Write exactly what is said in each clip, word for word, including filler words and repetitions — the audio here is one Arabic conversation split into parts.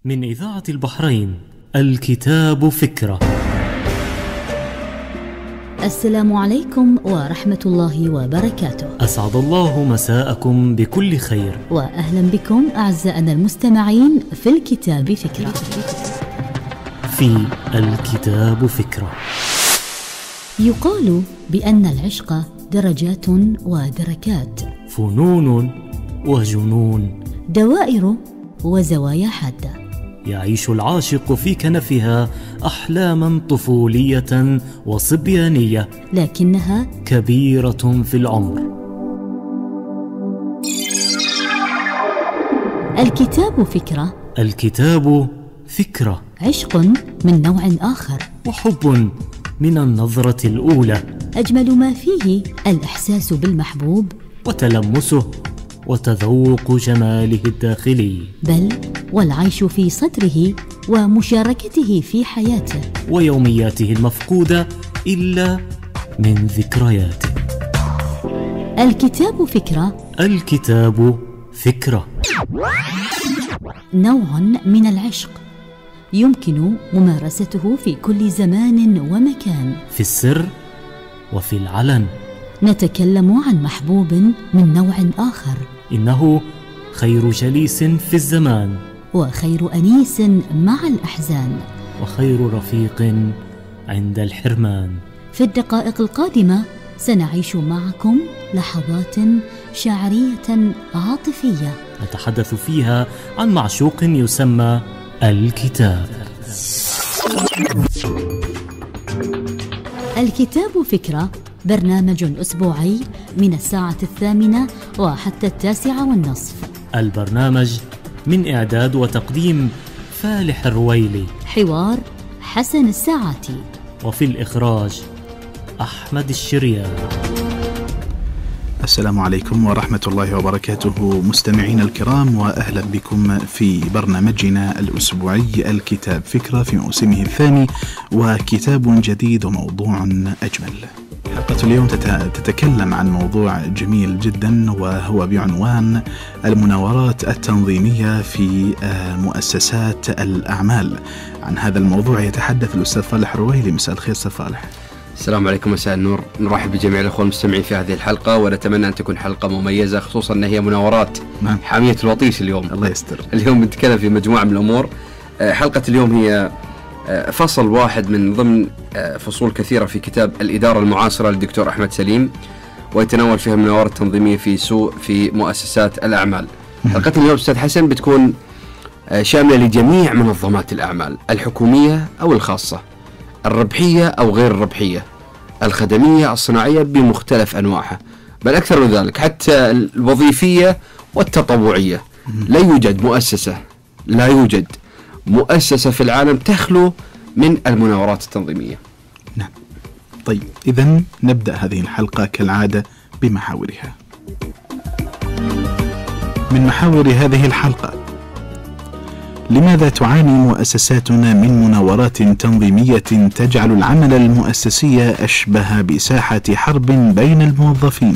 من إذاعة البحرين الكتاب فكرة. السلام عليكم ورحمة الله وبركاته. أسعد الله مساءكم بكل خير، وأهلا بكم أعزائنا المستمعين في الكتاب فكرة. في الكتاب فكرة. يقال بأن العشق درجات ودركات، فنون وجنون، دوائر وزوايا حادة. يعيش العاشق في كنفها أحلاما طفولية وصبيانية، لكنها كبيرة في العمر. الكتاب فكرة. الكتاب فكرة، عشق من نوع آخر، وحب من النظرة الأولى. أجمل ما فيه الإحساس بالمحبوب، وتلمسه وتذوق جماله الداخلي، بل والعيش في صدره ومشاركته في حياته ويومياته المفقودة إلا من ذكرياته. الكتاب فكرة. الكتاب فكرة. نوع من العشق يمكن ممارسته في كل زمان ومكان، في السر وفي العلن. نتكلم عن محبوب من نوع آخر، إنه خير جليس في الزمان، وخير أنيس مع الأحزان، وخير رفيق عند الحرمان. في الدقائق القادمة سنعيش معكم لحظات شعرية عاطفية نتحدث فيها عن معشوق يسمى الكتاب. الكتاب فكرة، برنامج أسبوعي من الساعة الثامنة وحتى التاسعة والنصف. البرنامج من إعداد وتقديم فالح الرويلي، حوار حسن الساعاتي، وفي الإخراج أحمد الشريان. السلام عليكم ورحمة الله وبركاته مستمعين الكرام، وأهلا بكم في برنامجنا الأسبوعي الكتاب فكرة في موسمه الثاني، وكتاب جديد وموضوع أجمل. حلقة اليوم تتكلم عن موضوع جميل جدا، وهو بعنوان المناورات التنظيمية في مؤسسات الأعمال. عن هذا الموضوع يتحدث الأستاذ فالح الرويلي. مساء الخير أستاذ فالح. السلام عليكم، مساء النور. نرحب بجميع الأخوة المستمعين في هذه الحلقة، ونتمنى أن تكون حلقة مميزة، خصوصا أن هي مناورات نعم. حامية الوطيس اليوم. الله يستر. اليوم نتكلم في مجموعة من الأمور. حلقة اليوم هي فصل واحد من ضمن فصول كثيرة في كتاب الإدارة المعاصرة للدكتور أحمد سليم، ويتناول فيها المناورات التنظيمية في سوق في مؤسسات الأعمال. حلقة اليوم أستاذ حسن بتكون شاملة لجميع منظمات الأعمال، الحكومية أو الخاصة، الربحية أو غير الربحية، الخدمية الصناعية بمختلف أنواعها، بل أكثر من ذلك حتى الوظيفية والتطوعية. لا يوجد مؤسسة لا يوجد مؤسسة في العالم تخلو من المناورات التنظيمية. نعم. طيب إذن نبدأ هذه الحلقة كالعادة بمحاورها. من محاور هذه الحلقة: لماذا تعاني مؤسساتنا من مناورات تنظيمية تجعل العمل المؤسسي أشبه بساحة حرب بين الموظفين؟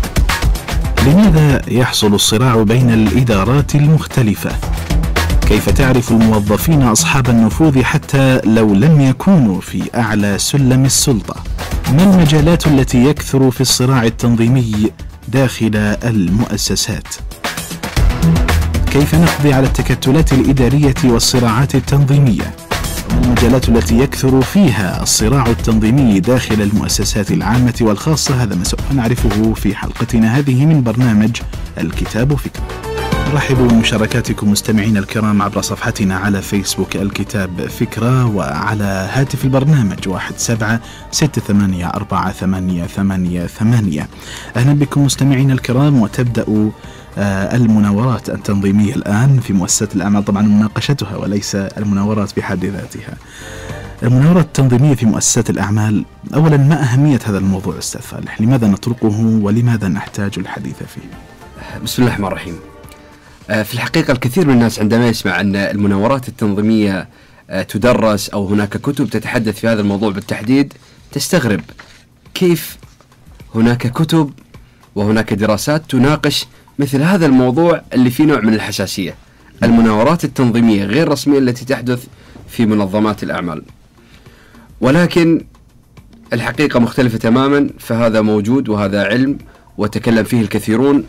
لماذا يحصل الصراع بين الإدارات المختلفة؟ كيف تعرف الموظفين أصحاب النفوذ حتى لو لم يكونوا في أعلى سلم السلطة؟ ما المجالات التي يكثر في الصراع التنظيمي داخل المؤسسات؟ كيف نقضي على التكتلات الإدارية والصراعات التنظيمية؟ المجالات التي يكثر فيها الصراع التنظيمي داخل المؤسسات العامة والخاصة؟ هذا ما سوف نعرفه في حلقتنا هذه من برنامج الكتاب فكرة. نرحب بمشاركاتكم مستمعين الكرام عبر صفحتنا على فيسبوك الكتاب فكرة، وعلى هاتف البرنامج واحد سبعة ستة ثمانية أربعة ثمانية ثمانية ثمانية. أهلا بكم مستمعين الكرام. وتبدأ المناورات التنظيمية الآن في مؤسسات الأعمال، طبعا مناقشتها وليس المناورات بحد ذاتها. المناورات التنظيمية في مؤسسات الأعمال، أولا ما أهمية هذا الموضوع أستاذ فالح؟ لماذا نطرقه ولماذا نحتاج الحديث فيه؟ بسم الله الرحمن الرحيم. في الحقيقة الكثير من الناس عندما يسمع أن المناورات التنظيمية تدرس أو هناك كتب تتحدث في هذا الموضوع بالتحديد تستغرب كيف هناك كتب وهناك دراسات تناقش مثل هذا الموضوع اللي فيه نوع من الحساسية. المناورات التنظيمية غير رسمية التي تحدث في منظمات الأعمال. ولكن الحقيقة مختلفة تماما، فهذا موجود وهذا علم وتكلم فيه الكثيرون.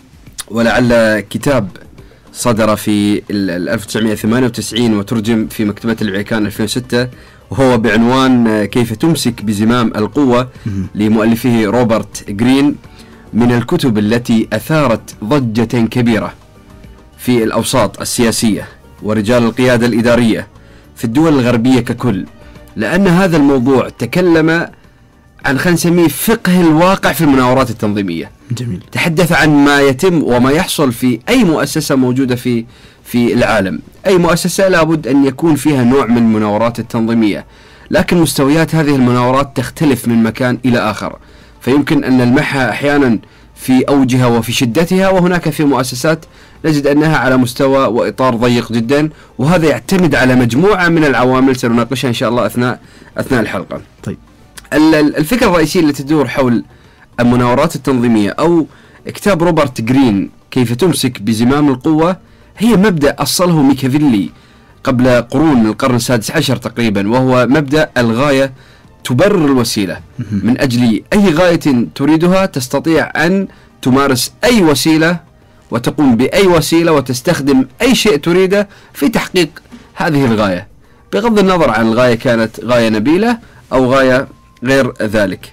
ولعل كتاب صدر في ألف وتسعمائة وثمانية وتسعين وترجم في مكتبة العكان ألفين وستة، وهو بعنوان كيف تمسك بزمام القوة لمؤلفه روبرت جرين، من الكتب التي أثارت ضجة كبيرة في الأوساط السياسية ورجال القيادة الإدارية في الدول الغربية ككل، لأن هذا الموضوع تكلم عن، خلينا نسميه، فقه الواقع في المناورات التنظيمية. جميل. تحدث عن ما يتم وما يحصل في أي مؤسسة موجودة في في العالم. أي مؤسسة لابد أن يكون فيها نوع من المناورات التنظيمية، لكن مستويات هذه المناورات تختلف من مكان إلى آخر، فيمكن أن نلمحها أحيانا في أوجها وفي شدتها، وهناك في مؤسسات نجد أنها على مستوى وإطار ضيق جدا، وهذا يعتمد على مجموعة من العوامل سنناقشها إن شاء الله أثناء أثناء الحلقة. طيب، الفكرة الرئيسية التي تدور حول المناورات التنظيمية أو كتاب روبرت جرين كيف تمسك بزمام القوة، هي مبدأ أصله ميكافيلي قبل قرون من القرن السادس عشر تقريبا، وهو مبدأ الغاية تبرر الوسيلة. من أجل أي غاية تريدها تستطيع أن تمارس أي وسيلة وتقوم بأي وسيلة وتستخدم أي شيء تريده في تحقيق هذه الغاية، بغض النظر عن الغاية كانت غاية نبيلة أو غاية غير ذلك.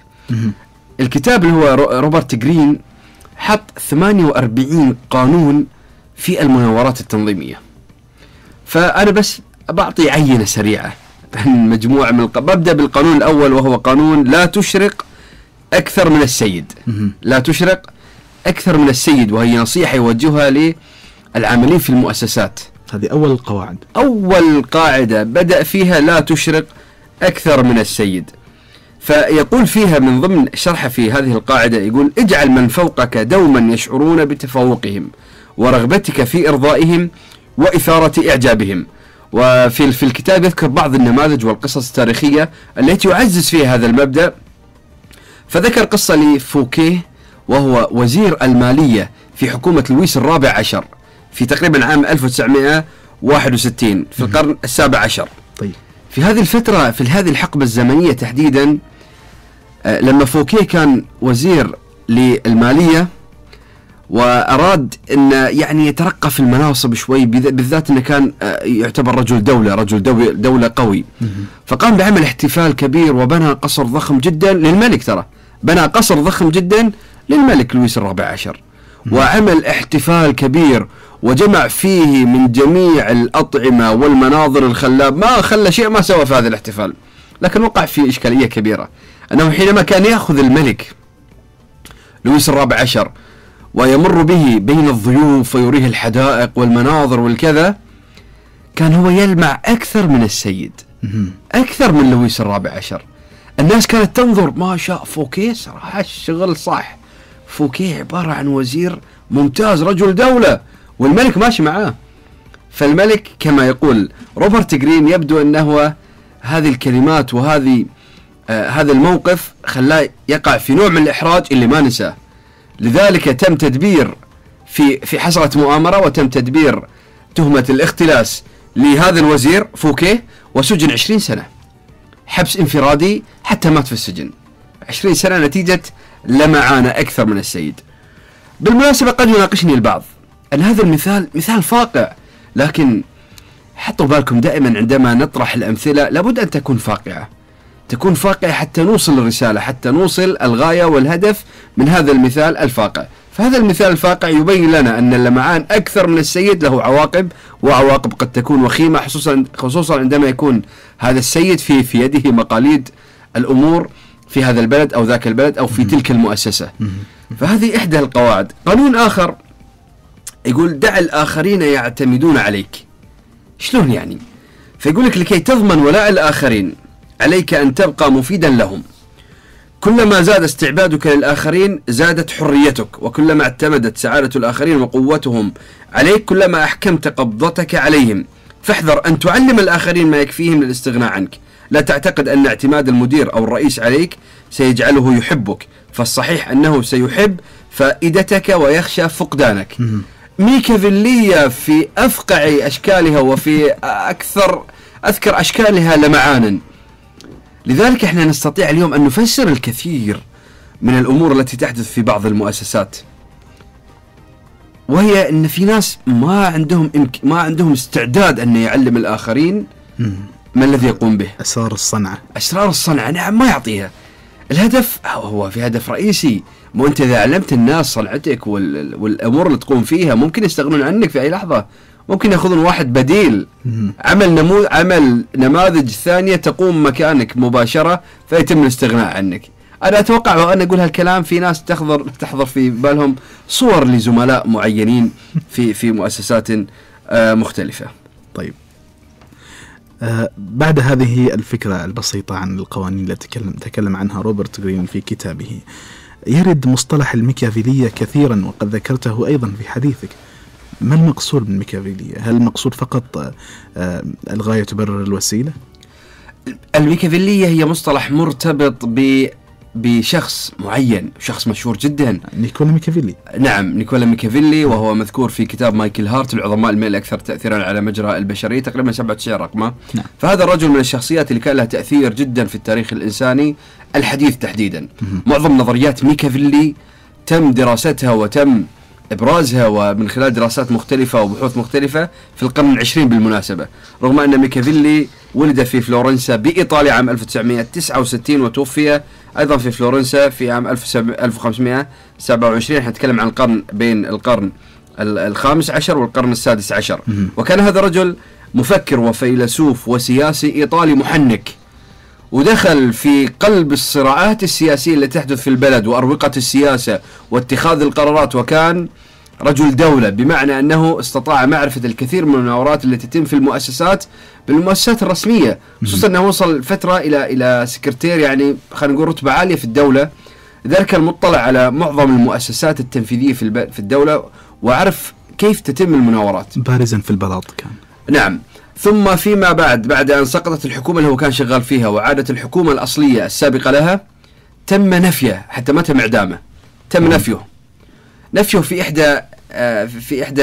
الكتاب اللي هو روبرت جرين حط ثمانية وأربعين قانون في المناورات التنظيمية، فأنا بس بعطي عينة سريعة عن مجموعة من الق... ببدأ بالقانون الأول، وهو قانون لا تشرق أكثر من السيد. لا تشرق أكثر من السيد، وهي نصيحة يوجهها للعاملين في المؤسسات. هذه أول القواعد، أول قاعدة بدأ فيها لا تشرق أكثر من السيد. فيقول فيها من ضمن شرحه في هذه القاعدة، يقول: اجعل من فوقك دوما يشعرون بتفوقهم ورغبتك في إرضائهم وإثارة إعجابهم. وفي في الكتاب يذكر بعض النماذج والقصص التاريخية التي يعزز فيها هذا المبدأ، فذكر قصة لفوكيه وهو وزير المالية في حكومة لويس الرابع عشر في تقريبا عام ألف وتسعمائة وواحد وستين في القرن السابع عشر. طيب. في هذه الفترة، في هذه الحقبة الزمنية تحديدا، لما فوكيه كان وزير للمالية وأراد أن يعني يترقى في المناصب شوي، بالذات أنه كان يعتبر رجل دولة رجل دولة قوي، فقام بعمل احتفال كبير وبنى قصر ضخم جدا للملك. ترى بنى قصر ضخم جدا للملك لويس الرابع عشر، وعمل احتفال كبير وجمع فيه من جميع الأطعمة والمناظر الخلاب، ما خلى شيء ما سوى في هذا الاحتفال. لكن وقع فيه إشكالية كبيرة، أنه حينما كان يأخذ الملك لويس الرابع عشر ويمر به بين الضيوف ويريه الحدائق والمناظر والكذا، كان هو يلمع أكثر من السيد، أكثر من لويس الرابع عشر. الناس كانت تنظر، ما شاء فوكيه صراحة الشغل صح، فوكيه عبارة عن وزير ممتاز رجل دولة، والملك ماشي معاه. فالملك كما يقول روبرت جرين، يبدو أنه هذه الكلمات وهذه آه هذا الموقف خلاه يقع في نوع من الإحراج اللي ما نساه. لذلك تم تدبير في في حصلت مؤامرة وتم تدبير تهمة الاختلاس لهذا الوزير فوكيه، وسجن عشرين سنة حبس انفرادي حتى مات في السجن. عشرين سنة نتيجة لمعانة أكثر من السيد. بالمناسبة قد يناقشني البعض أن هذا المثال مثال فاقع، لكن حطوا بالكم دائما عندما نطرح الأمثلة لابد أن تكون فاقعة، تكون فاقعة حتى نوصل الرسالة، حتى نوصل الغاية والهدف من هذا المثال الفاقع. فهذا المثال الفاقع يبين لنا أن اللمعان أكثر من السيد له عواقب، وعواقب قد تكون وخيمة، خصوصا خصوصا عندما يكون هذا السيد في في يده مقاليد الأمور في هذا البلد أو ذاك البلد أو في تلك المؤسسة. فهذه إحدى القواعد. قانون آخر يقول: دع الآخرين يعتمدون عليك. شلون يعني؟ فيقول لك: لكي تضمن ولاء الآخرين عليك أن تبقى مفيدا لهم. كلما زاد استعبادك للآخرين زادت حريتك، وكلما اعتمدت سعادة الآخرين وقوتهم عليك كلما أحكمت قبضتك عليهم. فاحذر أن تعلم الآخرين ما يكفيهم للاستغناء عنك. لا تعتقد أن اعتماد المدير أو الرئيس عليك سيجعله يحبك، فالصحيح أنه سيحب فائدتك ويخشى فقدانك. ميكافيلية في أفقع أشكالها وفي أكثر أذكر أشكالها لمعانا. لذلك احنا نستطيع اليوم أن نفسر الكثير من الأمور التي تحدث في بعض المؤسسات، وهي أن في ناس ما عندهم ما عندهم استعداد أن يعلم الآخرين ما الذي يقوم به. أسرار الصنعة أسرار الصنعة نعم ما يعطيها. الهدف هو في هدف رئيسي، مو أنت إذا علمت الناس صنعتك وال... والأمور اللي تقوم فيها ممكن يستغنون عنك في أي لحظة، ممكن يأخذون واحد بديل عمل نمو عمل نماذج ثانية تقوم مكانك مباشرة فيتم الاستغناء عنك. أنا أتوقع وأنا أقول هالكلام في ناس تحضر تحضر في بالهم صور لزملاء معينين في في مؤسسات آه مختلفة. طيب آه بعد هذه الفكرة البسيطة عن القوانين التي تكلم, تكلم عنها روبرت غرين في كتابه، يرد مصطلح الميكافيلية كثيرا وقد ذكرته أيضا في حديثك. ما المقصود بالميكافيلية؟ هل المقصود فقط آه الغاية تبرر الوسيلة؟ الميكافيلية هي مصطلح مرتبط ب بشخص معين، شخص مشهور جدا، نيكولا ميكافيلي. نعم نيكولا ميكافيلي، وهو مذكور في كتاب مايكل هارت العظماء المئة الأكثر تأثيرا على مجرى البشرية، تقريبا سبعة وتسعين رقمه. نعم. فهذا الرجل من الشخصيات اللي كان لها تأثير جدا في التاريخ الإنساني الحديث تحديدا. مم. معظم نظريات ميكافيلي تم دراستها وتم إبرازها ومن خلال دراسات مختلفة وبحوث مختلفة في القرن العشرين بالمناسبة، رغم أن ميكافيلي ولد في فلورنسا بإيطاليا عام ألف وتسعمئة وتسعة وستين وتوفي أيضا في فلورنسا في عام ألف وخمسمئة وسبعة وعشرين. حنتكلم عن القرن بين القرن الخامس عشر والقرن السادس عشر. مم. وكان هذا رجل مفكر وفيلسوف وسياسي إيطالي محنك، ودخل في قلب الصراعات السياسية التي تحدث في البلد وأروقة السياسة واتخاذ القرارات، وكان رجل دولة، بمعنى أنه استطاع معرفة الكثير من المناورات التي تتم في المؤسسات بالمؤسسات الرسمية، خصوصا أنه وصل فترة إلى إلى سكرتير، يعني خلينا نقول رتبة عالية في الدولة. لذلك كان مطلع على معظم المؤسسات التنفيذية في في الدولة وعرف كيف تتم المناورات. بارزا في البلاط كان. نعم. ثم فيما بعد بعد أن سقطت الحكومة اللي هو كان شغال فيها وعادت الحكومة الأصلية السابقة لها، تم نفيه، حتى ما تم إعدامه، تم نفيه نفيه في إحدى في إحدى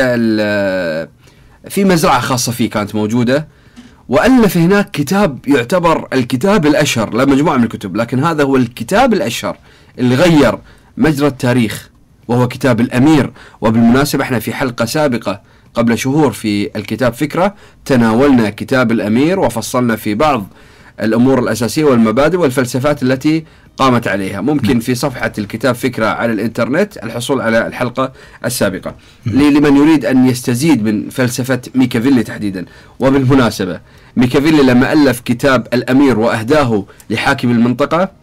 في مزرعة خاصة فيه كانت موجودة، وألف هناك كتاب يعتبر الكتاب الأشهر، لا مجموعة من الكتب، لكن هذا هو الكتاب الأشهر اللي غير مجرى التاريخ، وهو كتاب الأمير. وبالمناسبة احنا في حلقة سابقة قبل شهور في الكتاب فكرة تناولنا كتاب الأمير وفصلنا في بعض الأمور الأساسية والمبادئ والفلسفات التي قامت عليها. ممكن في صفحة الكتاب فكرة على الإنترنت الحصول على الحلقة السابقة لمن يريد أن يستزيد من فلسفة ميكافيلي تحديدا. وبالمناسبة ميكافيلي لما ألف كتاب الأمير وأهداه لحاكم المنطقة،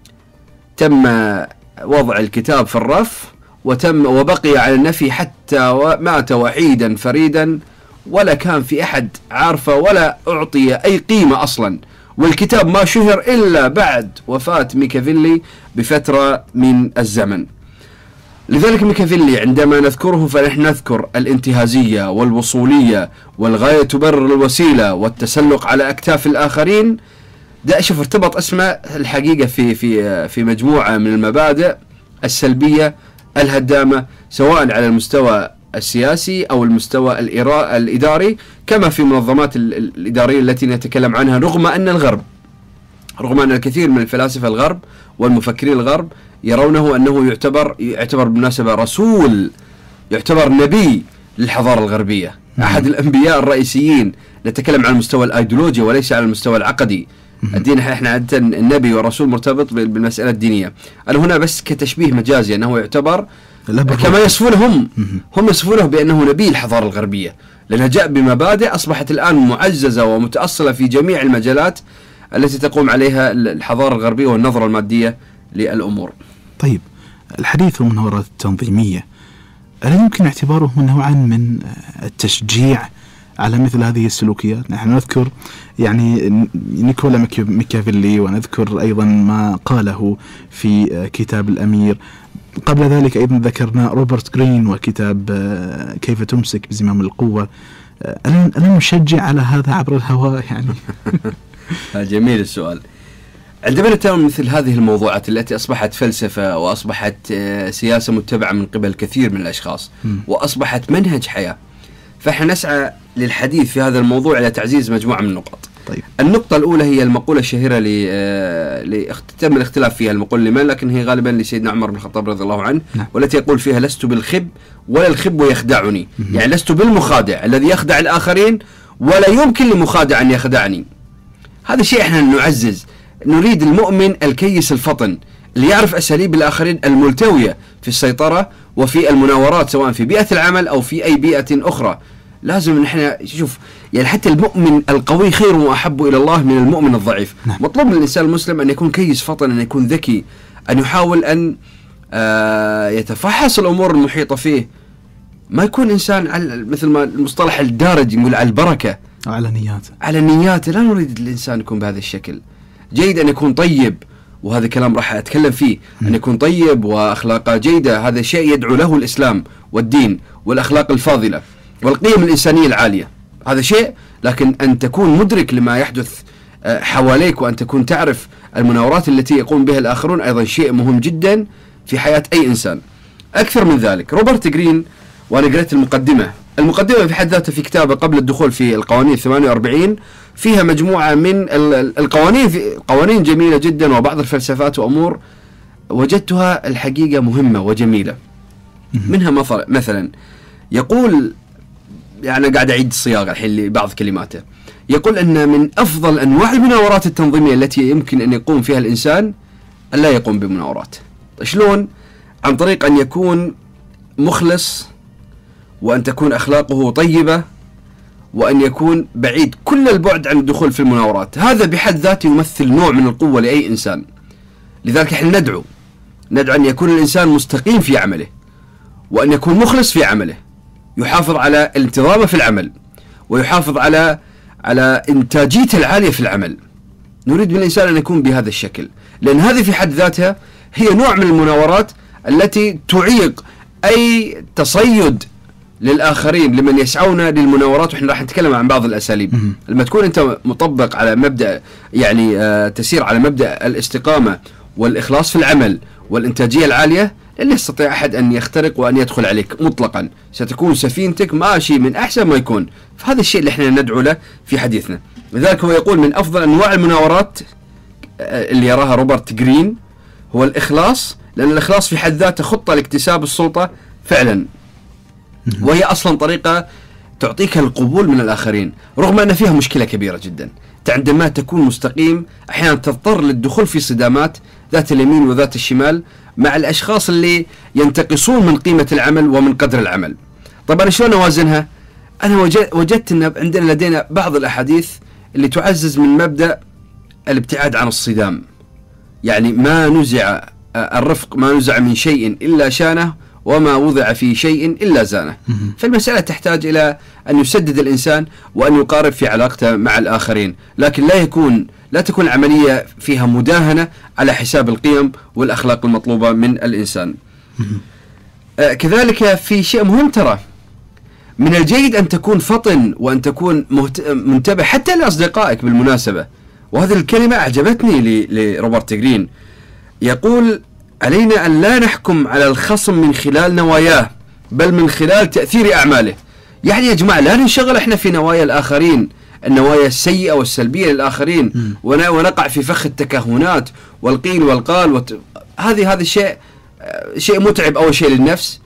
تم وضع الكتاب في الرف وتم وبقي على النفي حتى مات وحيدا فريدا، ولا كان في أحد عارفه ولا أعطي أي قيمة أصلا. والكتاب ما شهر إلا بعد وفاة ميكافيلي بفترة من الزمن. لذلك ميكافيلي عندما نذكره فنحن نذكر الانتهازية والوصولية والغاية تبرر الوسيلة والتسلق على أكتاف الآخرين. ده شوف ارتبط اسمه الحقيقة في في في مجموعة من المبادئ السلبية الهدامة، سواء على المستوى السياسي أو المستوى الإداري، كما في منظمات الإدارية التي نتكلم عنها. رغم أن الغرب رغم أن الكثير من الفلاسفة الغرب والمفكرين الغرب يرونه أنه يعتبر يعتبر بالمناسبة رسول، يعتبر نبي للحضارة الغربية، أحد الأنبياء الرئيسيين. نتكلم عن المستوى الأيديولوجي وليس على المستوى العقدي. الدين احنا عادة النبي والرسول مرتبط بالمسألة الدينية. أنا هنا بس كتشبيه مجازي أنه يعتبر كما يصفونه هم هم يصفونه بأنه نبي الحضارة الغربية، لأنه جاء بمبادئ أصبحت الآن معززة ومتأصلة في جميع المجالات التي تقوم عليها الحضارة الغربية والنظرة المادية للأمور. طيب الحديث عن المناورات التنظيمية، ألا يمكن اعتباره نوعا من التشجيع على مثل هذه السلوكيات؟ نحن نذكر يعني نيكولا ميكافيلي، ونذكر أيضا ما قاله في كتاب الأمير. قبل ذلك أيضا ذكرنا روبرت غرين وكتاب كيف تمسك بزمام القوة. ألا نشجع على هذا عبر الهواء يعني؟ جميل السؤال. عندما نتناول مثل هذه الموضوعات التي أصبحت فلسفة وأصبحت سياسة متبعة من قبل كثير من الأشخاص م. وأصبحت منهج حياة، فإحنا نسعى للحديث في هذا الموضوع على تعزيز مجموعة من النقط. طيب. النقطة الأولى هي المقولة الشهيرة اللي تم الاختلاف فيها، المقولة لمن، لكن هي غالبا لسيدنا عمر بن الخطاب رضي الله عنه، نعم. والتي يقول فيها: لست بالخب ولا الخب يخدعني، م. يعني لست بالمخادع الذي يخدع الآخرين ولا يمكن لمخادع أن يخدعني. هذا شيء احنا نعزز. نريد المؤمن الكيس الفطن اللي يعرف أساليب الآخرين الملتوية في السيطرة وفي المناورات، سواء في بيئة العمل أو في أي بيئة أخرى. لازم نحن شوف، يعني حتى المؤمن القوي خير وأحب إلى الله من المؤمن الضعيف. نعم. مطلوب من الإنسان المسلم أن يكون كيس فطن، أن يكون ذكي، أن يحاول أن آه يتفحص الأمور المحيطة فيه، ما يكون إنسان على مثل ما المصطلح الدارج يقول على البركة، على نياته على نياته. لا نريد الإنسان يكون بهذا الشكل. جيد أن يكون طيب، وهذا كلام راح أتكلم فيه، م. أن يكون طيب وأخلاقه جيدة، هذا شيء يدعو له الإسلام والدين والأخلاق الفاضلة والقيم الإنسانية العالية، هذا شيء. لكن أن تكون مدرك لما يحدث حواليك، وأن تكون تعرف المناورات التي يقوم بها الآخرون، أيضا شيء مهم جدا في حياة أي إنسان. أكثر من ذلك، روبرت جرين، وأنا قرأت المقدمة المقدمة في حد ذاتها في كتابه قبل الدخول في القوانين ثمانية وأربعين، فيها مجموعة من القوانين، في قوانين جميلة جدا، وبعض الفلسفات وأمور وجدتها الحقيقة مهمة وجميلة. منها مثلا يقول، يعني قاعد أعيد الصياغة الحين لبعض كلماته، يقول أن من أفضل أنواع المناورات التنظيمية التي يمكن أن يقوم فيها الإنسان أن لا يقوم بمناورات. شلون؟ عن طريق أن يكون مخلص، وأن تكون أخلاقه طيبة، وأن يكون بعيد كل البعد عن الدخول في المناورات. هذا بحد ذاته يمثل نوع من القوة لأي إنسان. لذلك احنا ندعو ندعو أن يكون الإنسان مستقيم في عمله، وأن يكون مخلص في عمله، يحافظ على الانتظام في العمل، ويحافظ على على إنتاجيته العالية في العمل. نريد من الإنسان أن يكون بهذا الشكل، لأن هذه في حد ذاتها هي نوع من المناورات التي تعيق أي تصيد للآخرين لمن يسعون للمناورات. وإحنا راح نتكلم عن بعض الأساليب. لما تكون أنت مطبق على مبدأ، يعني آه تسير على مبدأ الاستقامة والإخلاص في العمل والإنتاجية العالية، لا يستطيع أحد أن يخترق وأن يدخل عليك مطلقا. ستكون سفينتك ماشي من أحسن ما يكون. فهذا الشيء اللي احنا ندعو له في حديثنا. لذلك هو يقول من أفضل أنواع المناورات اللي يراها روبرت جرين هو الإخلاص، لأن الإخلاص في حد ذاته خطة لاكتساب السلطة فعلا، وهي أصلا طريقة تعطيك القبول من الآخرين، رغم أن فيها مشكلة كبيرة جدا. عندما تكون مستقيم أحيانا تضطر للدخول في صدامات ذات اليمين وذات الشمال مع الأشخاص اللي ينتقصون من قيمة العمل ومن قدر العمل. طبعا شلون أوازنها؟ أنا وجدت أن عندنا لدينا بعض الأحاديث اللي تعزز من مبدأ الابتعاد عن الصدام، يعني ما نزع الرفق، ما نزع من شيء إلا شانه، وما وضع في شيء إلا زانه. فالمسألة تحتاج إلى أن يسدد الإنسان وأن يقارب في علاقته مع الآخرين، لكن لا يكون لا تكون عملية فيها مداهنة على حساب القيم والأخلاق المطلوبة من الإنسان. آه كذلك في شيء مهم، ترى من الجيد أن تكون فطن وأن تكون منتبه حتى لأصدقائك بالمناسبة. وهذه الكلمة أعجبتني لروبرت جرين. يقول علينا أن لا نحكم على الخصم من خلال نواياه، بل من خلال تأثير أعماله. يعني يا جماعة لا ننشغل احنا في نوايا الآخرين، النوايا السيئة والسلبية للآخرين، ونقع في فخ التكهنات والقيل والقال وت... هذه هذا الشيء شيء متعب أول شيء للنفس،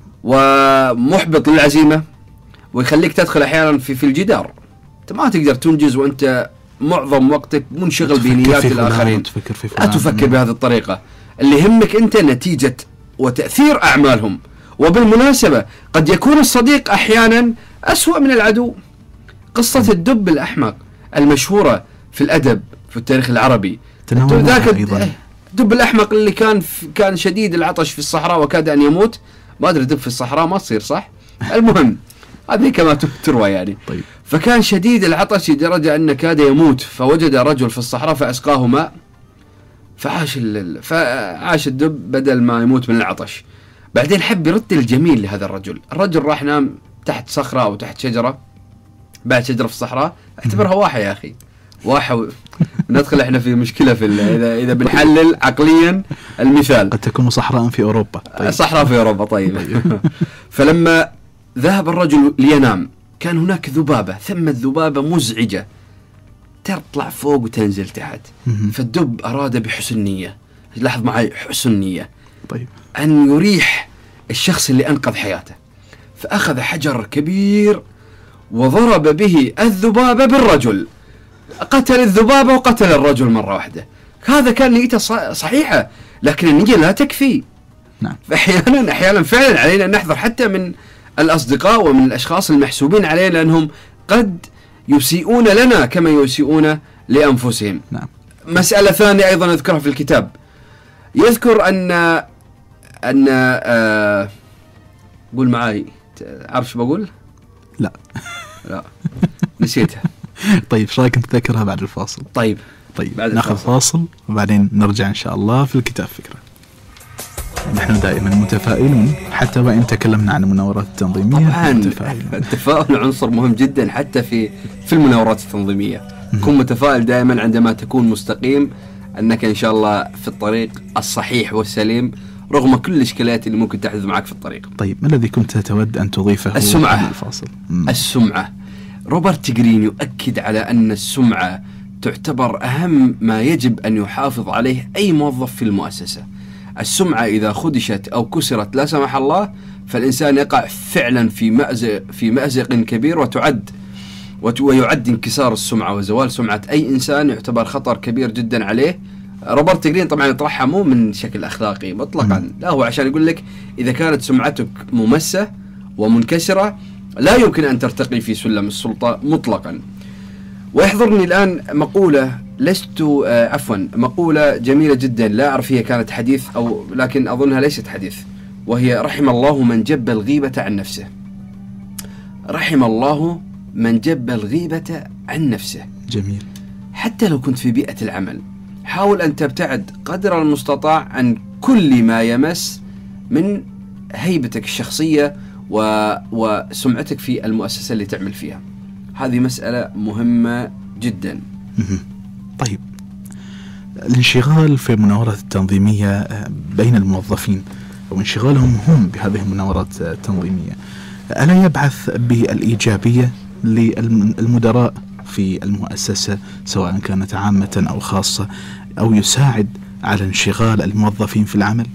ومحبط للعزيمة، ويخليك تدخل أحيانا في في الجدار. أنت ما تقدر تنجز وأنت معظم وقتك منشغل بنيات الآخرين. لا تفكر بهذه الطريقة. اللي يهمك أنت نتيجة وتأثير أعمالهم. وبالمناسبة قد يكون الصديق أحيانا أسوأ من العدو. قصة الدب الأحمق المشهورة في الأدب في التاريخ العربي، ذاك الدب الأحمق اللي كان كان شديد العطش في الصحراء وكاد أن يموت. ما أدري دب في الصحراء ما تصير صح؟ المهم هذه كما تروى يعني. طيب. فكان شديد العطش لدرجة أن كاد يموت، فوجد رجل في الصحراء فأسقاه ماء، فعاش فعاش الدب بدل ما يموت من العطش. بعدين حب يرد الجميل لهذا الرجل. الرجل راح نام تحت صخرة أو تحت شجرة، بعد شجرة في الصحراء، اعتبرها واحة يا أخي، واحد ندخل احنا في مشكله في اذا اذا بنحلل عقليا المثال. قد تكون صحراء في اوروبا. طيب. صحراء في اوروبا. طيب. فلما ذهب الرجل لينام كان هناك ذبابه، ثم الذبابه مزعجه تطلع فوق وتنزل تحت. فالدب اراد بحسن نيه، لاحظ معي حسن نيه، طيب، ان يريح الشخص اللي انقذ حياته، فاخذ حجر كبير وضرب به الذبابه بالرجل، قتل الذبابة وقتل الرجل مرة واحدة. هذا كان نيته صحيحة، لكن النية لا تكفي. نعم. فأحيانا أحيانا فعلا علينا أن نحذر حتى من الأصدقاء ومن الأشخاص المحسوبين علينا، لأنهم قد يسيئون لنا كما يسيئون لأنفسهم. نعم. مسألة ثانية أيضا أذكرها في الكتاب، يذكر أن أن آه قول معاي، عارف شو بقول؟ لا لا نسيتها. طيب ايش رايك نتذكرها بعد الفاصل؟ طيب طيب ناخذ فاصل وبعدين نرجع ان شاء الله في الكتاب فكرة. نحن دائما متفائلون حتى وان تكلمنا عن المناورات التنظيمية. طبعا التفاؤل عنصر مهم جدا حتى في في المناورات التنظيمية. كن متفائل دائما عندما تكون مستقيم انك ان شاء الله في الطريق الصحيح والسليم رغم كل الاشكاليات اللي ممكن تحدث معك في الطريق. طيب ما الذي كنت تود ان تضيفه؟ السمعة. الفاصل. السمعة. روبرت جرين يؤكد على أن السمعة تعتبر أهم ما يجب أن يحافظ عليه أي موظف في المؤسسة. السمعة إذا خدشت أو كسرت لا سمح الله فالإنسان يقع فعلا في مأزق في مأزق كبير، وتعد ويعد انكسار السمعة وزوال سمعة أي إنسان يعتبر خطر كبير جدا عليه. روبرت جرين طبعا يطرحها مو من شكل أخلاقي مطلقا، لا هو عشان يقول لك إذا كانت سمعتك ممسة ومنكسرة لا يمكن أن ترتقي في سلم السلطة مطلقا. ويحضرني الآن مقولة لست آه عفوا مقولة جميلة جدا، لا أعرف هي كانت حديث أو لكن أظنها ليست حديث، وهي رحم الله من جب الغيبة عن نفسه. رحم الله من جب الغيبة عن نفسه. جميل. حتى لو كنت في بيئة العمل حاول أن تبتعد قدر المستطاع عن كل ما يمس من هيبتك الشخصية و... وسمعتك في المؤسسة اللي تعمل فيها. هذه مسألة مهمة جدا. طيب الانشغال في المناورات التنظيمية بين الموظفين وانشغالهم هم بهذه المناورات التنظيمية ألا يبعث بالإيجابية للمدراء في المؤسسة سواء كانت عامة أو خاصة، أو يساعد على انشغال الموظفين في العمل؟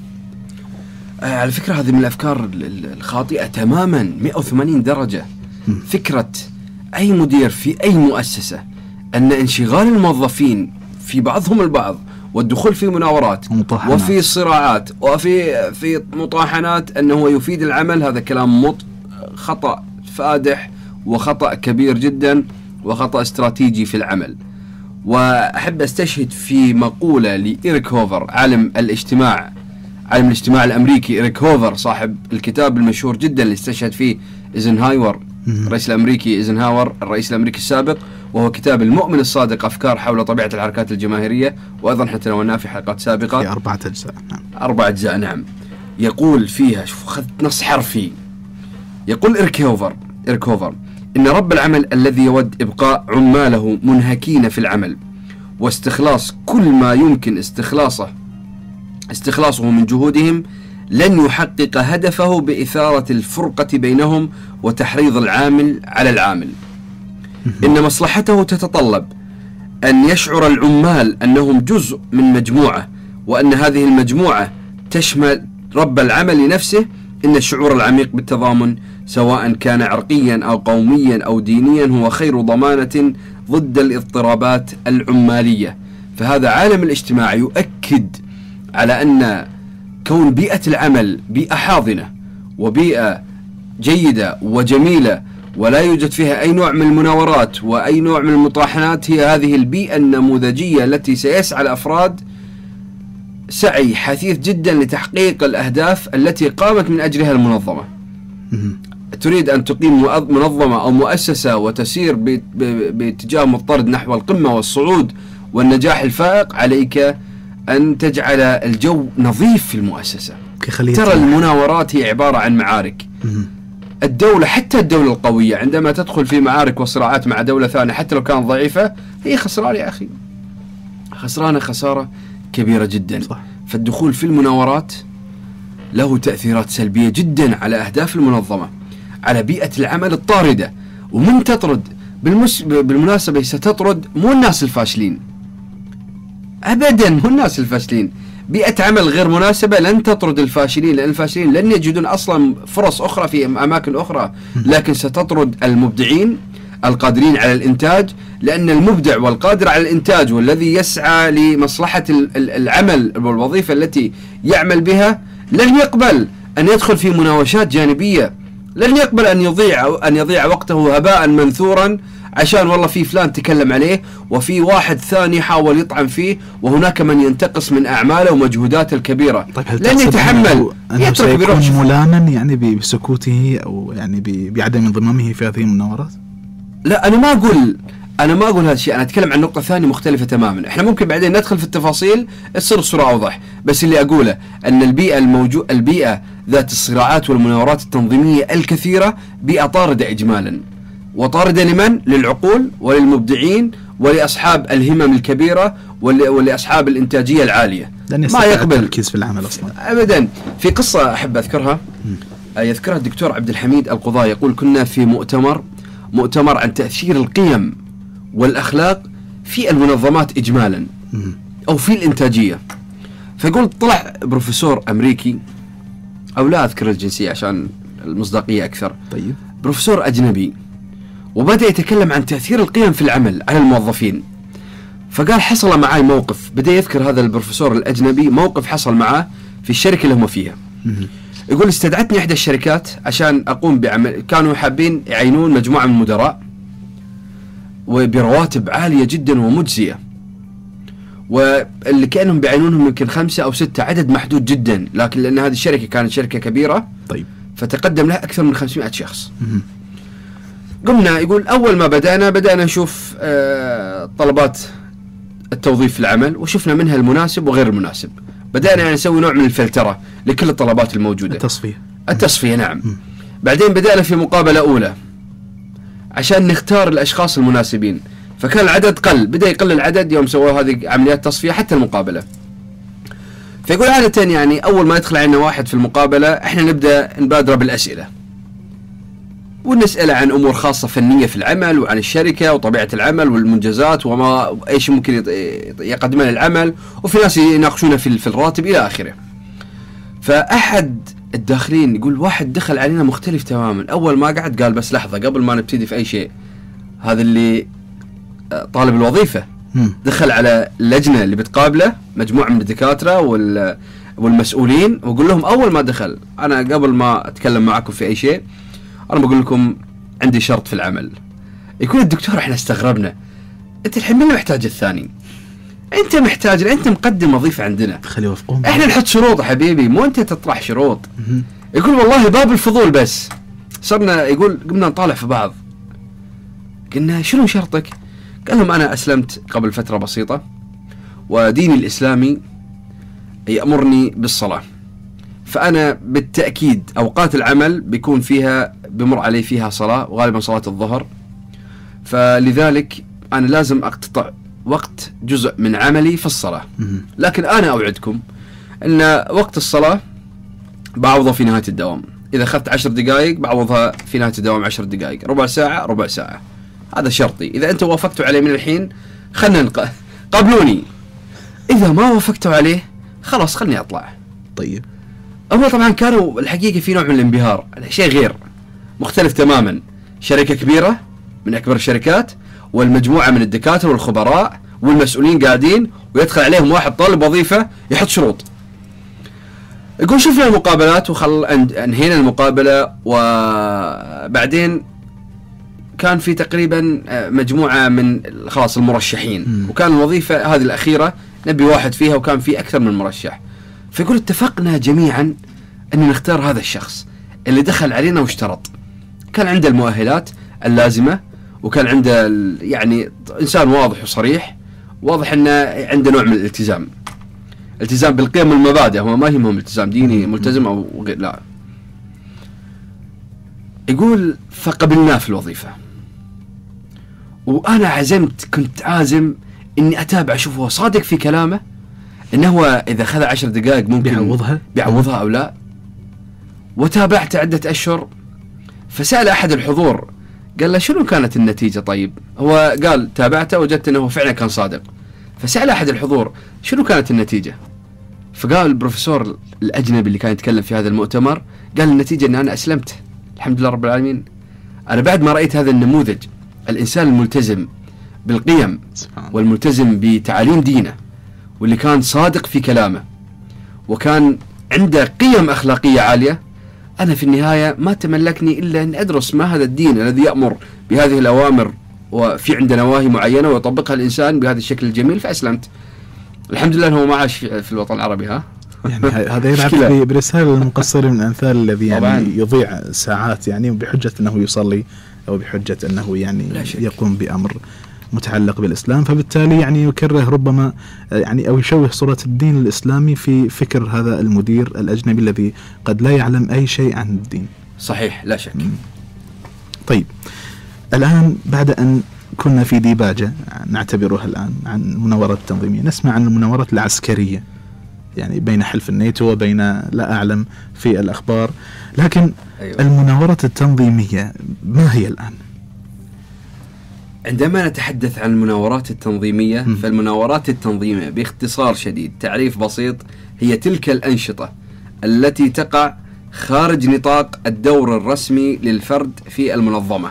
آه على فكرة هذه من الأفكار الخاطئة تماما مئة وثمانين درجة. م. فكرة أي مدير في أي مؤسسة أن انشغال الموظفين في بعضهم البعض والدخول في مناورات مطاحنات. وفي صراعات وفي في مطاحنات أنه يفيد العمل، هذا كلام مط خطأ فادح وخطأ كبير جدا وخطأ استراتيجي في العمل. وأحب أستشهد في مقولة لإيريك هوفر عالم الاجتماع عالم الاجتماع الأمريكي. إيريك هوفر صاحب الكتاب المشهور جدا اللي استشهد فيه إيزنهاور الرئيس الأمريكي، إيزنهاور الرئيس الأمريكي السابق، وهو كتاب المؤمن الصادق أفكار حول طبيعة الحركات الجماهيرية، وأيضا حتى تناولناه في حلقات سابقة في أربعة أجزاء. نعم. أربع أجزاء نعم. يقول فيها، شوف أخذت نص حرفي، يقول إيريك هوفر إيريك هوفر إن رب العمل الذي يود إبقاء عماله منهكين في العمل واستخلاص كل ما يمكن استخلاصه استخلاصه من جهودهم لن يحقق هدفه بإثارة الفرقة بينهم وتحريض العامل على العامل. إن مصلحته تتطلب أن يشعر العمال أنهم جزء من مجموعة، وأن هذه المجموعة تشمل رب العمل نفسه. إن الشعور العميق بالتضامن سواء كان عرقيا أو قوميا أو دينيا هو خير ضمانة ضد الاضطرابات العمالية. فهذا عالم الاجتماع يؤكد على أن كون بيئة العمل بيئة حاضنة وبيئة جيدة وجميلة ولا يوجد فيها أي نوع من المناورات وأي نوع من المطاحنات، هي هذه البيئة النموذجية التي سيسعى الأفراد سعي حثيث جدا لتحقيق الأهداف التي قامت من أجلها المنظمة. تريد أن تقيم منظمة أو مؤسسة وتسير باتجاه مضطرد نحو القمة والصعود والنجاح الفائق، عليك أن تجعل الجو نظيف في المؤسسة. ترى المناورات هي عبارة عن معارك. الدولة حتى الدولة القوية عندما تدخل في معارك وصراعات مع دولة ثانية حتى لو كانت ضعيفة هي خسران يا أخي، خسرانة خسارة كبيرة جدا. صح. فالدخول في المناورات له تأثيرات سلبية جدا على أهداف المنظمة، على بيئة العمل الطاردة. ومن تطرد بالمس... بالمناسبة ستطرد مو الناس الفاشلين أبدا، مو الناس الفاشلين. بيئة عمل غير مناسبة لن تطرد الفاشلين، لأن الفاشلين لن يجدون أصلا فرص أخرى في أماكن أخرى، لكن ستطرد المبدعين القادرين على الإنتاج، لأن المبدع والقادر على الإنتاج والذي يسعى لمصلحة العمل والوظيفة التي يعمل بها لن يقبل أن يدخل في مناوشات جانبية، لن يقبل أن يضيع أن يضيع وقته هباء منثورا عشان والله في فلان تكلم عليه وفي واحد ثاني حاول يطعن فيه وهناك من ينتقص من أعماله ومجهوداته الكبيرة. طيب هل لن يتحمل يترك بيروح ملاما يعني بسكوته أو يعني بعدم انضمامه في هذه المناورات؟ لا، أنا ما أقول أنا ما أقول هذا الشيء، أنا أتكلم عن نقطة ثانية مختلفة تماما. إحنا ممكن بعدين ندخل في التفاصيل تصير الصورة أوضح، بس اللي أقوله أن البيئة الموجو البيئة ذات الصراعات والمناورات التنظيمية الكثيرة بيئة طاردة إجمالا، وطاردة لمن؟ للعقول وللمبدعين ولأصحاب الهمم الكبيرة ولأصحاب الإنتاجية العالية. ما يقبل التركيز في العمل أصلا أبدا. في قصة أحب أذكرها يذكرها الدكتور عبد الحميد القضاء، يقول كنا في مؤتمر مؤتمر عن تأثير القيم والأخلاق في المنظمات إجمالا أو في الإنتاجية. فيقول طلع بروفيسور أمريكي أو لا أذكر الجنسية عشان المصداقية أكثر. طيب. بروفيسور أجنبي، وبدأ يتكلم عن تأثير القيم في العمل على الموظفين. فقال حصل معي موقف، بدأ يذكر هذا البروفيسور الأجنبي موقف حصل معه في الشركة اللي هم فيها. يقول استدعتني إحدى الشركات عشان أقوم بعمل، كانوا حابين يعينون مجموعة من المدراء وبرواتب عالية جدا ومجزية، واللي كانهم بيعينونهم يمكن خمسة أو ستة، عدد محدود جدا، لكن لأن هذه الشركة كانت شركة كبيرة. طيب. فتقدم لها أكثر من خمسمائة شخص. قمنا يقول أول ما بدأنا بدأنا نشوف آه طلبات التوظيف في العمل، وشفنا منها المناسب وغير المناسب. بدأنا يعني نسوي نوع من الفلترة لكل الطلبات الموجودة. التصفية. التصفية نعم. م. بعدين بدأنا في مقابلة أولى عشان نختار الأشخاص المناسبين، فكان العدد قل، بدأ يقل العدد يوم سووا هذه عمليات تصفية حتى المقابلة. فيقول عادة يعني أول ما يدخل علينا واحد في المقابلة إحنا نبدأ نبادر بالأسئلة، ونسأل عن أمور خاصة فنية في العمل وعن الشركة وطبيعة العمل والمنجزات وما إيش ممكن يقدمه للعمل، وفي ناس يناقشونه في الراتب إلى آخره. فأحد الداخلين يقول واحد دخل علينا مختلف تماما، أول ما قعد قال بس لحظة قبل ما نبتدي في أي شيء، هذا اللي طالب الوظيفة دخل على اللجنة اللي بتقابله مجموعة من الدكاترة والمسؤولين، وقول لهم أول ما دخل أنا قبل ما أتكلم معكم في أي شيء أنا بقول لكم عندي شرط في العمل. يقول الدكتور إحنا استغربنا، أنت الحين مين محتاج الثاني؟ أنت محتاج، أنت مقدم وظيفة عندنا، خلي يوافقون، إحنا نحط شروط حبيبي مو أنت تطرح شروط. يقول والله باب الفضول بس. صرنا يقول قمنا نطالع في بعض، قلنا شنو شرطك؟ قال لهم أنا أسلمت قبل فترة بسيطة وديني الإسلامي يأمرني بالصلاة، فأنا بالتأكيد أوقات العمل بيكون فيها بمر علي فيها صلاة، وغالبا صلاة الظهر، فلذلك أنا لازم أقتطع وقت جزء من عملي في الصلاة. لكن أنا أوعدكم أن وقت الصلاة بعوضه في نهاية الدوام، إذا أخذت عشر دقائق بعوضها في نهاية الدوام عشر دقائق، ربع ساعة ربع ساعة، هذا شرطي. إذا أنت وافقتوا عليه من الحين خلنا نق... قابلوني، إذا ما وافقتوا عليه خلاص خلني أطلع. طيب. أما طبعا كانوا الحقيقة في نوع من الانبهار، شيء غير مختلف تماما، شركة كبيرة من أكبر الشركات والمجموعة من الدكاترة والخبراء والمسؤولين قاعدين، ويدخل عليهم واحد طالب وظيفة يحط شروط. يقول شفنا المقابلات وخل انهينا المقابلة، وبعدين كان في تقريبا مجموعة من خلاص المرشحين، وكان الوظيفة هذه الأخيرة نبي واحد فيها، وكان في أكثر من مرشح. فيقول اتفقنا جميعا أن نختار هذا الشخص اللي دخل علينا واشترط، كان عنده المؤهلات اللازمة، وكان عنده يعني إنسان واضح وصريح، واضح أنه عنده نوع من الالتزام، التزام بالقيم والمبادئ، هو ما يهمهم التزام ديني ملتزم أو غير، لا. يقول فقبلناه في الوظيفة، وأنا عزمت كنت عازم إني أتابع أشوف هو صادق في كلامه، إنه هو إذا خذ عشر دقائق ممكن بيعوضها بيعوضها أو لا. وتابعت عدة أشهر، فسأل أحد الحضور قال له شنو كانت النتيجة؟ طيب هو قال تابعته وجدت أنه فعلا كان صادق. فسأل أحد الحضور شنو كانت النتيجة؟ فقال البروفيسور الأجنبي اللي كان يتكلم في هذا المؤتمر، قال النتيجة أن أنا أسلمت الحمد لله رب العالمين. أنا بعد ما رأيت هذا النموذج، الإنسان الملتزم بالقيم والملتزم بتعاليم دينه، واللي كان صادق في كلامه وكان عنده قيم أخلاقية عالية، أنا في النهاية ما تملكني إلا أن أدرس ما هذا الدين الذي يأمر بهذه الأوامر وفي عنده نواهي معينة ويطبقها الإنسان بهذا الشكل الجميل، فأسلمت الحمد لله. هو ما عاش في الوطن العربي، ها يعني هذا يلعب برسالة المقصر من الأمثال الذي يعني يضيع ساعات يعني بحجة أنه يصلي أو بحجة أنه يعني يقوم بأمر متعلق بالإسلام، فبالتالي يعني يكره ربما يعني أو يشوه صورة الدين الإسلامي في فكر هذا المدير الأجنبي الذي قد لا يعلم أي شيء عن الدين. صحيح لا شك. طيب الآن بعد أن كنا في ديباجة نعتبرها الآن عن المناورات التنظيمية، نسمع عن المناورات العسكرية يعني بين حلف الناتو وبين لا أعلم في الأخبار، لكن أيوة. المناورات التنظيمية ما هي الآن؟ عندما نتحدث عن المناورات التنظيمية م. فالمناورات التنظيمية باختصار شديد تعريف بسيط هي تلك الأنشطة التي تقع خارج نطاق الدور الرسمي للفرد في المنظمة.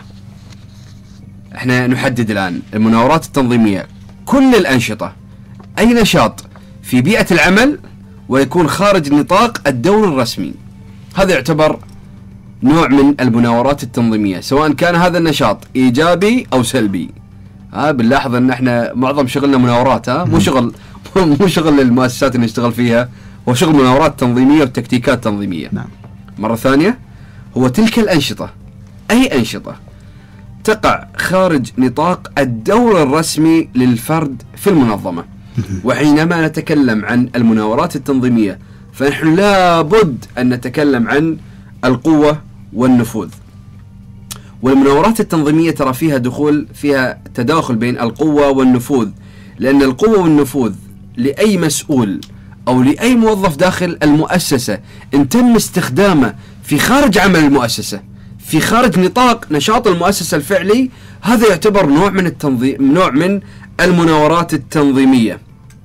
احنا نحدد الآن المناورات التنظيمية كل الأنشطة، أي نشاط في بيئة العمل ويكون خارج نطاق الدور الرسمي، هذا يعتبر نوع من المناورات التنظيمية، سواء كان هذا النشاط إيجابي أو سلبي. ها بنلاحظ أن احنا معظم شغلنا مناورات، ها مو شغل مو شغل المؤسسات اللي نشتغل فيها، هو شغل مناورات تنظيمية وتكتيكات تنظيمية. نعم. مرة ثانية هو تلك الأنشطة، أي أنشطة تقع خارج نطاق الدور الرسمي للفرد في المنظمة. وحينما نتكلم عن المناورات التنظيمية فنحن لابد أن نتكلم عن القوة والنفوذ. والمناورات التنظيمية ترى فيها دخول فيها تداخل بين القوة والنفوذ، لأن القوة والنفوذ لأي مسؤول أو لأي موظف داخل المؤسسة إن تم استخدامه في خارج عمل المؤسسة، في خارج نطاق نشاط المؤسسة الفعلي، هذا يعتبر نوع من التنظيم، نوع من المناورات التنظيمية.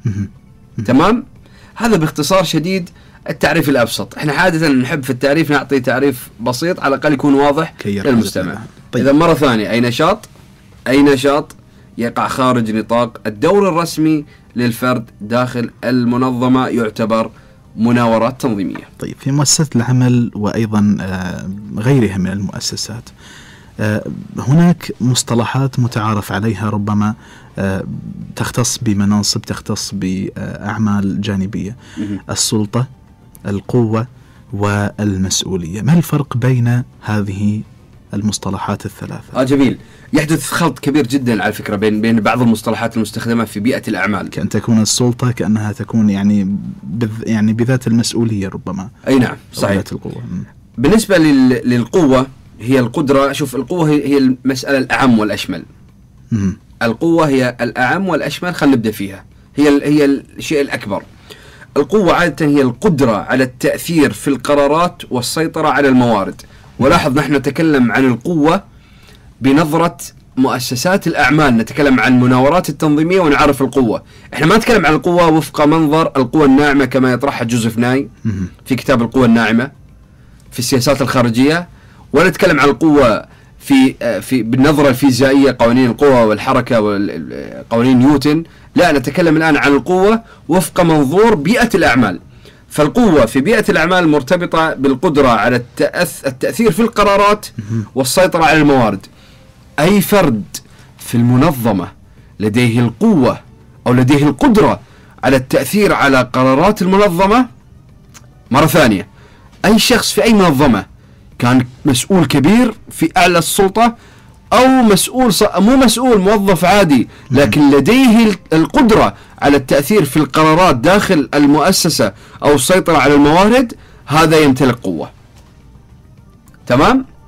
تمام؟ هذا باختصار شديد التعريف الأبسط. احنا عادة نحب في التعريف نعطي تعريف بسيط على الأقل يكون واضح للمستمع. طيب. إذا مرة ثانية أي نشاط أي نشاط يقع خارج نطاق الدور الرسمي للفرد داخل المنظمة يعتبر مناورات تنظيمية. طيب في مؤسسة العمل وأيضا غيرها من المؤسسات هناك مصطلحات متعارف عليها ربما تختص بمناصب، تختص بأعمال جانبية، السلطة، القوة والمسؤولية. ما الفرق بين هذه المصطلحات الثلاثة؟ آه جميل. يحدث خلط كبير جدا على فكرة بين بين بعض المصطلحات المستخدمة في بيئة الأعمال، كأن تكون السلطة كأنها تكون يعني بذ يعني بذات المسؤولية ربما. أي نعم صحيح. ذات القوة. بالنسبة لل... للقوة هي القدرة. شوف القوة هي, هي المسألة الأعم والأشمل. مم. القوة هي الأعم والأشمل، خلينا نبدأ فيها. هي ال... هي الشيء الأكبر. القوة عادة هي القدرة على التأثير في القرارات والسيطرة على الموارد. ولاحظ نحن نتكلم عن القوة بنظرة مؤسسات الأعمال، نتكلم عن المناورات التنظيمية ونعرف القوة. احنا ما نتكلم عن القوة وفق منظر القوة الناعمة كما يطرحها جوزيف ناي في كتاب القوة الناعمة في السياسات الخارجية، ولا نتكلم عن القوة في في بالنظرة الفيزيائية، قوانين القوة والحركة وقوانين نيوتن. لا، نتكلم الآن عن القوة وفق منظور بيئة الأعمال. فالقوة في بيئة الأعمال مرتبطة بالقدرة على التأث... التأثير في القرارات والسيطرة على الموارد. أي فرد في المنظمة لديه القوة أو لديه القدرة على التأثير على قرارات المنظمة. مرة ثانية، أي شخص في أي منظمة كان مسؤول كبير في أعلى السلطة أو مسؤول ص... مو مسؤول موظف عادي، لكن لديه القدرة على التأثير في القرارات داخل المؤسسة أو السيطرة على الموارد، هذا يمتلك قوة. تمام؟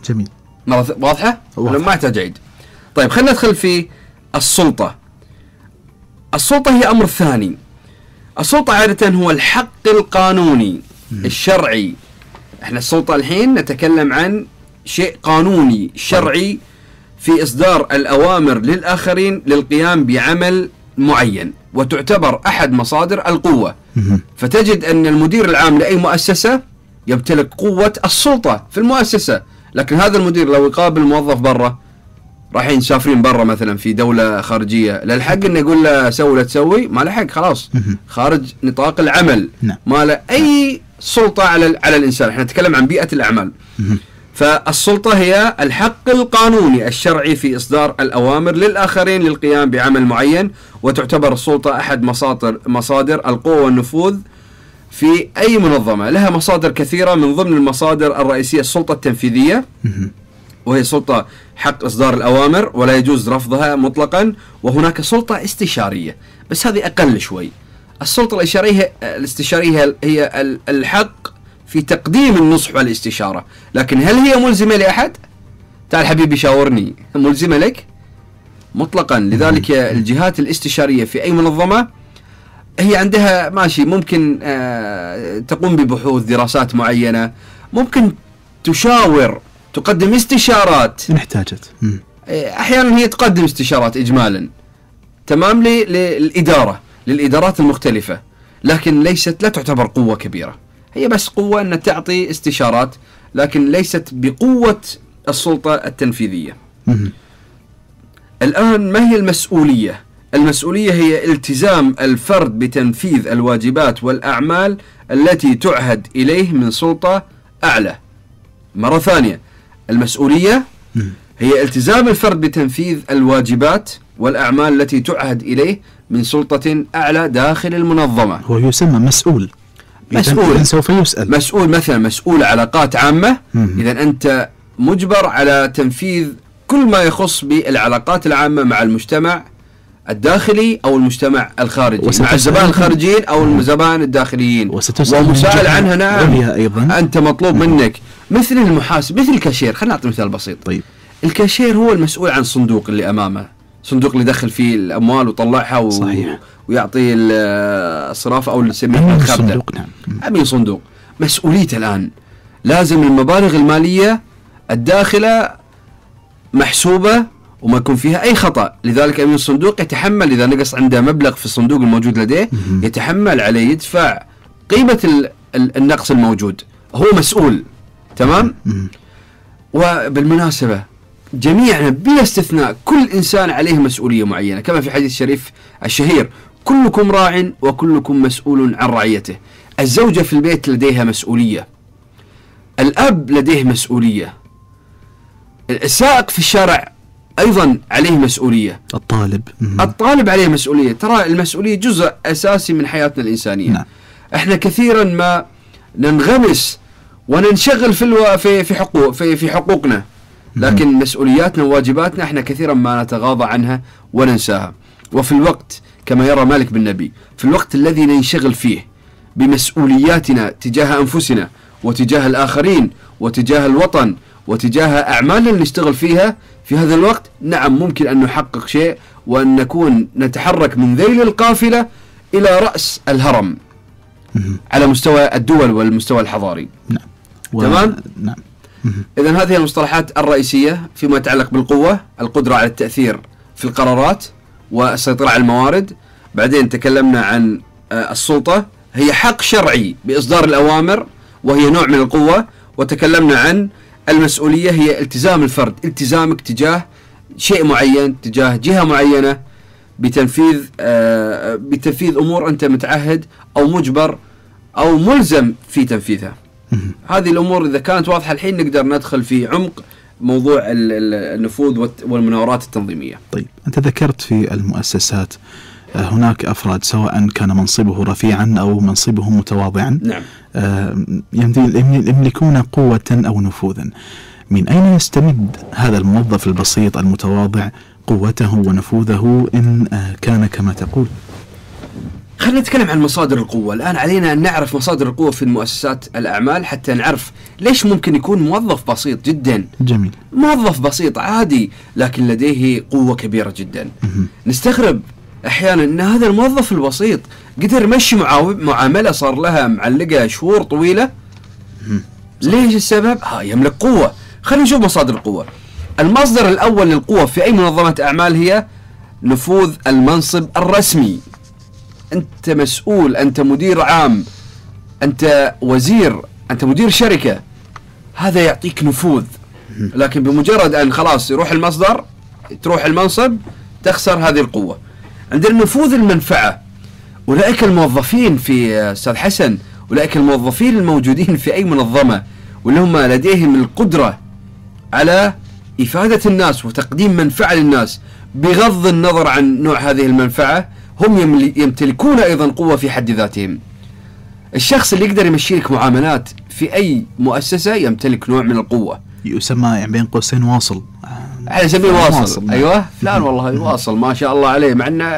جميل. مرة واضحة؟ ولا ما أحتاج أعيد؟ طيب خلينا ندخل في السلطة. السلطة هي أمر ثاني. السلطة عادة هو الحق القانوني م. الشرعي. احنا السلطة الحين نتكلم عن شيء قانوني شرعي في إصدار الأوامر للآخرين للقيام بعمل معين، وتعتبر أحد مصادر القوة. م. فتجد أن المدير العام لأي مؤسسة يمتلك قوة السلطة في المؤسسة، لكن هذا المدير لو يقابل موظف برا، رايحين مسافرين برا مثلا في دولة خارجية، لا الحق انه يقول له سوي لا تسوي، ما له حق، خلاص خارج نطاق العمل، ما له اي سلطة على على الانسان. احنا نتكلم عن بيئة الاعمال. فالسلطة هي الحق القانوني الشرعي في اصدار الاوامر للاخرين للقيام بعمل معين، وتعتبر السلطة احد مصادر مصادر القوة والنفوذ في أي منظمة. لها مصادر كثيرة، من ضمن المصادر الرئيسية السلطة التنفيذية، وهي سلطة حق إصدار الأوامر ولا يجوز رفضها مطلقا. وهناك سلطة استشارية، بس هذه أقل شوي. السلطة الاستشارية الاستشارية هي الحق في تقديم النصح والاستشارة، لكن هل هي ملزمة لأحد؟ تعال حبيبي شاورني، ملزمة لك؟ مطلقا. لذلك الجهات الاستشارية في أي منظمة هي عندها ماشي، ممكن آه تقوم ببحوث دراسات معينة، ممكن تشاور، تقدم استشارات إن احتاجت. أحيانا هي تقدم استشارات إجمالا تمام للإدارة للإدارات المختلفة، لكن ليست لا تعتبر قوة كبيرة، هي بس قوة أن تعطي استشارات، لكن ليست بقوة السلطة التنفيذية. الآن ما هي المسؤولية؟ المسؤولية هي التزام الفرد بتنفيذ الواجبات والأعمال التي تعهد إليه من سلطة أعلى. مرة ثانية، المسؤولية هي التزام الفرد بتنفيذ الواجبات والأعمال التي تعهد إليه من سلطة أعلى داخل المنظمة. هو يسمى مسؤول. مسؤول إذن سوف يسأل. مسؤول مثلا مسؤول علاقات عامة، إذا أنت مجبر على تنفيذ كل ما يخص بالعلاقات العامة مع المجتمع الداخلي أو المجتمع الخارجي، مع الزبائن الخارجيين أو الزبائن الداخليين، ومسائل عنها. نعم أيضا. أنت مطلوب منك مثل المحاسب، مثل الكاشير. خلينا نعطي مثال بسيط. طيب. الكاشير هو المسؤول عن الصندوق اللي أمامه، صندوق اللي دخل فيه الأموال وطلعها و... صحيح. ويعطي الصرافة أو اللي يسميه الخردة. نعم. أمين صندوق. مسؤوليته الآن لازم المبالغ المالية الداخلة محسوبة وما يكون فيها أي خطأ. لذلك أمين الصندوق يتحمل إذا نقص عنده مبلغ في الصندوق الموجود لديه، يتحمل عليه يدفع قيمة النقص الموجود. هو مسؤول. تمام. وبالمناسبة جميعنا بلا استثناء كل إنسان عليه مسؤولية معينة، كما في حديث الشريف الشهير: كلكم راع وكلكم مسؤول عن رعيته. الزوجة في البيت لديها مسؤولية، الأب لديه مسؤولية، السائق في الشارع أيضا عليه مسؤولية، الطالب الطالب عليه مسؤولية. ترى المسؤولية جزء أساسي من حياتنا الإنسانية. نعم. احنا كثيرا ما ننغمس وننشغل في الو... في في حقوق في في حقوقنا، لكن مم. مسؤولياتنا وواجباتنا احنا كثيرا ما نتغاضى عنها وننساها. وفي الوقت كما يرى مالك بن نبي، في الوقت الذي ننشغل فيه بمسؤولياتنا تجاه أنفسنا وتجاه الآخرين وتجاه الوطن وتجاه أعمالنا اللي نشتغل فيها، في هذا الوقت نعم ممكن أن نحقق شيء وأن نكون نتحرك من ذيل القافلة إلى رأس الهرم مم. على مستوى الدول والمستوى الحضاري. نعم. و... تمام؟ نعم. إذن هذه المصطلحات الرئيسية فيما يتعلق بالقوة: القدرة على التأثير في القرارات والسيطرة على الموارد. بعدين تكلمنا عن السلطة، هي حق شرعي بإصدار الأوامر وهي نوع من القوة. وتكلمنا عن المسؤولية، هي التزام الفرد، التزامك تجاه شيء معين، تجاه جهة معينة، بتنفيذ آه بتنفيذ أمور أنت متعهد أو مجبر أو ملزم في تنفيذها. هذه الأمور إذا كانت واضحة الحين نقدر ندخل في عمق موضوع النفوذ والمناورات التنظيمية. طيب، أنت ذكرت في المؤسسات هناك أفراد سواء كان منصبه رفيعا أو منصبه متواضعا. نعم. يملكون قوة أو نفوذا. من أين يستمد هذا الموظف البسيط المتواضع قوته ونفوذه إن كان كما تقول؟ خلينا نتكلم عن مصادر القوة. الآن علينا أن نعرف مصادر القوة في المؤسسات الأعمال حتى نعرف ليش ممكن يكون موظف بسيط جدا، جميل، موظف بسيط عادي لكن لديه قوة كبيرة جدا. نستغرب أحيانا أن هذا الموظف البسيط قدر يمشي معاملة صار لها معلقة شهور طويلة. ليش السبب؟ ها يملك قوة. خلينا نشوف مصادر القوة. المصدر الأول للقوة في أي منظمة أعمال هي نفوذ المنصب الرسمي. أنت مسؤول، أنت مدير عام، أنت وزير، أنت مدير شركة، هذا يعطيك نفوذ. لكن بمجرد أن خلاص يروح المصدر، تروح المنصب، تخسر هذه القوة. عندنا نفوذ المنفعة. أولئك الموظفين في أستاذ حسن، أولئك الموظفين الموجودين في أي منظمة واللي هم لديهم القدرة على إفادة الناس وتقديم منفعة للناس بغض النظر عن نوع هذه المنفعة، هم يمتلكون أيضا قوة في حد ذاتهم. الشخص اللي يقدر يمشي لك معاملات في أي مؤسسة يمتلك نوع من القوة، يسمى يعني بين قوسين واصل، على سبيل واصل, واصل. أيوة فلان والله واصل ما شاء الله عليه، مع أنه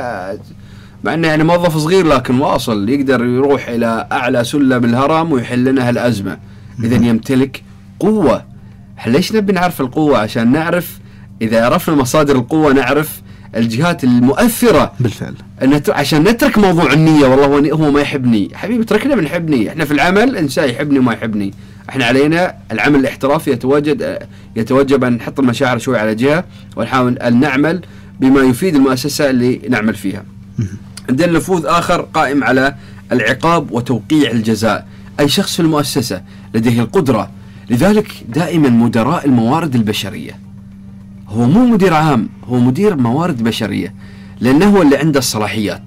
مع أنه يعني موظف صغير لكن واصل، يقدر يروح إلى أعلى سلم الهرم ويحل لنا هالأزمة. إذن يمتلك قوة. ليش نبي نعرف القوة؟ عشان نعرف إذا عرفنا مصادر القوة نعرف الجهات المؤثرة بالفعل. عشان نترك موضوع النية، والله هو ما يحبني، حبيبي تركنا بنحبني. احنا في العمل انسان يحبني وما يحبني، احنا علينا العمل الاحترافي يتواجد يتوجب ان نحط المشاعر شوي على جهة ونحاول ان نعمل بما يفيد المؤسسة اللي نعمل فيها. عندنا نفوذ آخر قائم على العقاب وتوقيع الجزاء. أي شخص في المؤسسة لديه القدرة، لذلك دائما مدراء الموارد البشرية، هو مو مدير عام، هو مدير موارد بشرية، لأنه هو اللي عنده الصلاحيات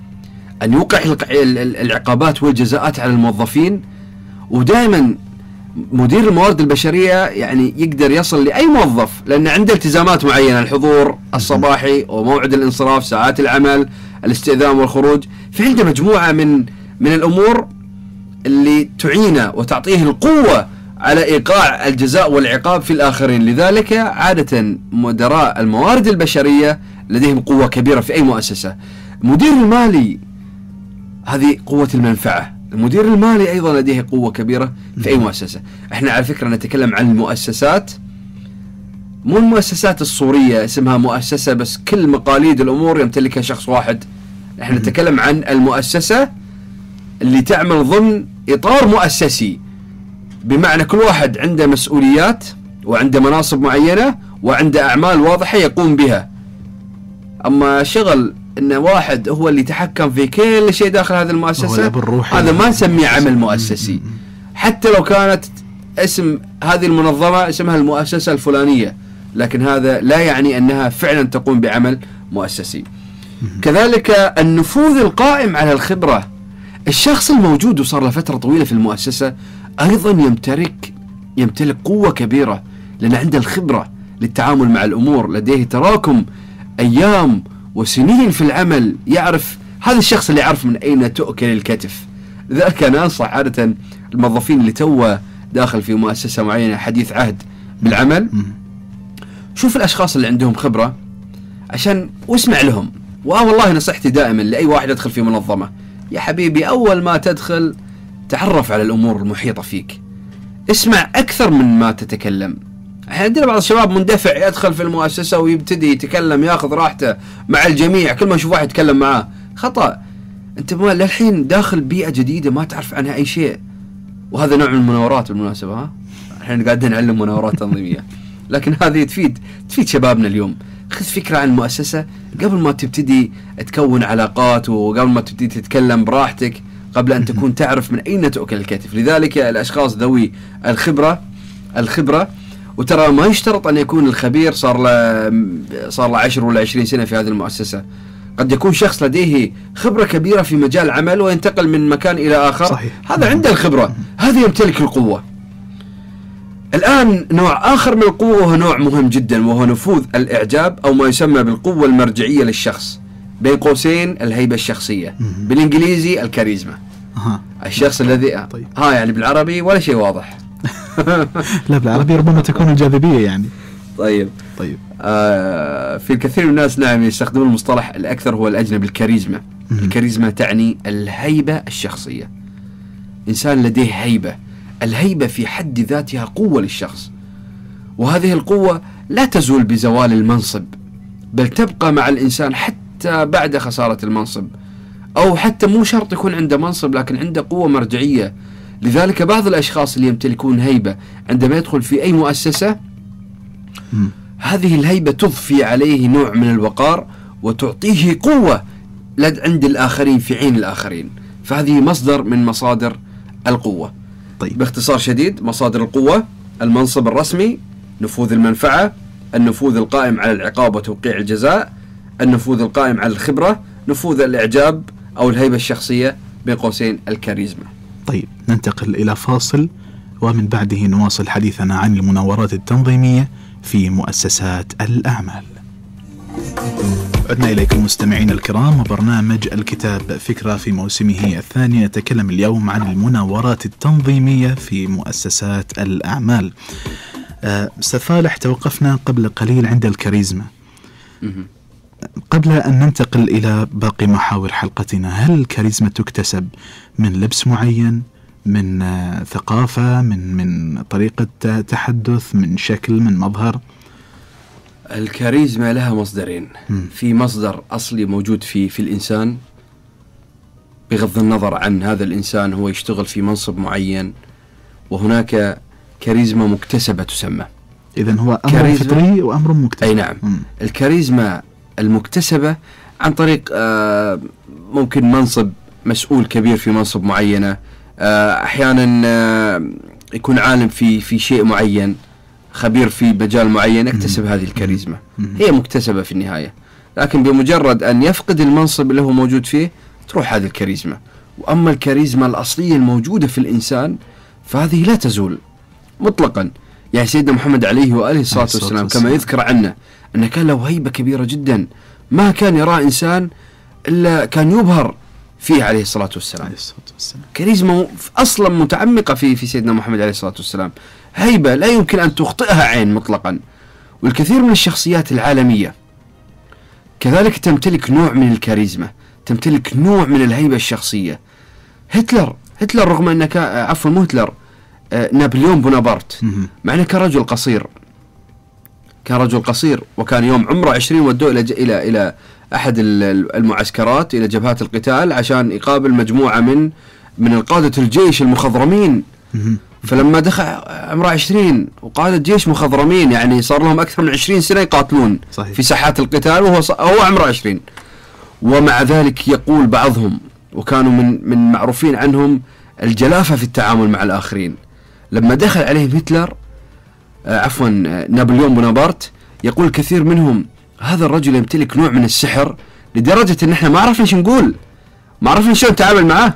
أن يوقع العقابات والجزاءات على الموظفين. ودائما مدير الموارد البشرية يعني يقدر يصل لأي موظف لأن عنده التزامات معينة، الحضور الصباحي وموعد الانصراف، ساعات العمل، الاستئذان والخروج. في عنده مجموعة من من الأمور اللي تعينه وتعطيه القوة على إيقاع الجزاء والعقاب في الآخرين. لذلك عادة مدراء الموارد البشرية لديهم قوة كبيرة في أي مؤسسة. المدير المالي هذه قوة المنفعة، المدير المالي أيضا لديه قوة كبيرة في أي مؤسسة. احنا على فكرة نتكلم عن المؤسسات، مو المؤسسات الصورية اسمها مؤسسة بس كل مقاليد الأمور يمتلكها شخص واحد. احنا نتكلم عن المؤسسة اللي تعمل ضمن إطار مؤسسي، بمعنى كل واحد عنده مسؤوليات وعنده مناصب معينة وعنده أعمال واضحة يقوم بها. أما شغل إن واحد هو اللي يتحكم في كل شيء داخل هذه المؤسسة، هذا ما نسميه عمل مؤسسي. حتى لو كانت اسم هذه المنظمة اسمها المؤسسة الفلانية، لكن هذا لا يعني أنها فعلا تقوم بعمل مؤسسي. كذلك النفوذ القائم على الخبرة. الشخص الموجود وصار له فترة طويلة في المؤسسة أيضا يمتلك يمتلك قوة كبيرة، لأن عنده الخبرة للتعامل مع الأمور، لديه تراكم أيام وسنين في العمل، يعرف هذا الشخص اللي يعرف من أين تؤكل الكتف. لذلك أنا أنصح عادة الموظفين اللي توه داخل في مؤسسة معينة حديث عهد بالعمل، شوف الأشخاص اللي عندهم خبرة عشان واسمع لهم. وآه والله نصيحتي دائما لأي واحد يدخل في منظمة، يا حبيبي أول ما تدخل تعرف على الأمور المحيطة فيك، اسمع أكثر من ما تتكلم. احنا عندنا بعض الشباب مندفع يدخل في المؤسسة ويبتدي يتكلم، ياخذ راحته مع الجميع، كل ما يشوف واحد يتكلم معاه. خطأ، انت للحين داخل بيئة جديدة ما تعرف عنها أي شيء، وهذا نوع من المناورات بالمناسبة. ها احنا قاعدين نعلم مناورات تنظيمية، لكن هذه تفيد تفيد شبابنا اليوم. خذ فكرة عن المؤسسة قبل ما تبتدي تكون علاقات، وقبل ما تبتدي تتكلم براحتك، قبل أن تكون تعرف من أين تؤكل الكتف. لذلك الأشخاص ذوي الخبرة الخبرة وترى ما يشترط أن يكون الخبير صار له صار له عشر ولا عشرين سنة في هذه المؤسسة. قد يكون شخص لديه خبرة كبيرة في مجال عمل وينتقل من مكان إلى آخر. صحيح. هذا عنده الخبرة، هذا يمتلك القوة. الآن نوع آخر من القوة وهو نوع مهم جدا، وهو نفوذ الإعجاب أو ما يسمى بالقوة المرجعية للشخص، بين قوسين الهيبة الشخصية، بالإنجليزي الكاريزما. أه. الشخص الذي طيب. ها يعني بالعربي ولا شيء واضح. لا بالعربي ربما تكون الجاذبية يعني. طيب طيب آه في الكثير من الناس نعم يستخدمون المصطلح الأكثر هو الأجنبي الكاريزما. الكاريزما تعني الهيبة الشخصية. إنسان لديه هيبة. الهيبة في حد ذاتها قوة للشخص، وهذه القوة لا تزول بزوال المنصب، بل تبقى مع الإنسان حتى بعد خسارة المنصب، أو حتى مو شرط يكون عنده منصب لكن عنده قوة مرجعية. لذلك بعض الأشخاص اللي يمتلكون هيبة عندما يدخل في أي مؤسسة م. هذه الهيبة تضفي عليه نوع من الوقار وتعطيه قوة لد عند الآخرين في عين الآخرين، فهذه مصدر من مصادر القوة. طيب. باختصار شديد، مصادر القوة: المنصب الرسمي، نفوذ المنفعة، النفوذ القائم على العقاب وتوقيع الجزاء، النفوذ القائم على الخبرة، نفوذ الإعجاب أو الهيبة الشخصية، بين قوسين الكاريزما. طيب، ننتقل إلى فاصل ومن بعده نواصل حديثنا عن المناورات التنظيمية في مؤسسات الأعمال. عدنا إليكم مستمعين الكرام وبرنامج الكتاب فكرة في موسمه الثاني. نتكلم اليوم عن المناورات التنظيمية في مؤسسات الأعمال. أستاذ فالح، توقفنا قبل قليل عند الكاريزما. قبل أن ننتقل إلى باقي محاور حلقتنا، هل الكاريزما تكتسب من لبس معين، من ثقافة، من من طريقة تحدث، من شكل، من مظهر؟ الكاريزما لها مصدرين. م. في مصدر أصلي موجود في في الإنسان، بغض النظر عن هذا الإنسان هو يشتغل في منصب معين، وهناك كاريزما مكتسبة تسمى. إذن هو أمر فطري وأمر مكتسب. أي نعم. م. الكاريزما المكتسبة عن طريق آه ممكن منصب، مسؤول كبير في منصب معينة، آه أحيانا آه يكون عالم في في شيء معين، خبير في مجال معين، اكتسب هذه الكاريزما. هي مكتسبة في النهاية، لكن بمجرد أن يفقد المنصب اللي هو موجود فيه تروح هذه الكاريزما. وأما الكاريزما الأصلية الموجودة في الإنسان فهذه لا تزول مطلقا. يعني سيدنا محمد عليه وآله الصلاة والسلام كما يذكر عنه أنه كان له هيبة كبيرة جدا، ما كان يرى إنسان إلا كان يبهر فيه عليه الصلاة والسلام. كاريزما أصلا متعمقة في في سيدنا محمد عليه الصلاة والسلام، هيبة لا يمكن أن تخطئها عين مطلقا. والكثير من الشخصيات العالمية كذلك تمتلك نوع من الكاريزما، تمتلك نوع من الهيبة الشخصية. هتلر هتلر رغم أنه كان عفوا مو هتلر آه نابليون بونابرت، مع أنه كان رجل قصير، كان رجل قصير وكان يوم عمره عشرين ودوه إلى إلى إلى أحد المعسكرات، إلى جبهات القتال، عشان يقابل مجموعة من من القادة الجيش المخضرمين. فلما دخل عمره عشرين وقادة جيش مخضرمين، يعني صار لهم أكثر من عشرين سنة يقاتلون صحيح. في ساحات القتال، وهو هو عمره عشرين. ومع ذلك يقول بعضهم، وكانوا من من معروفين عنهم الجلافة في التعامل مع الآخرين، لما دخل عليهم هتلر آه عفوا نابليون بونابرت، يقول كثير منهم هذا الرجل يمتلك نوع من السحر لدرجة ان احنا ما عرفنا شو نقول، ما عرفنا شو نتعامل معاه.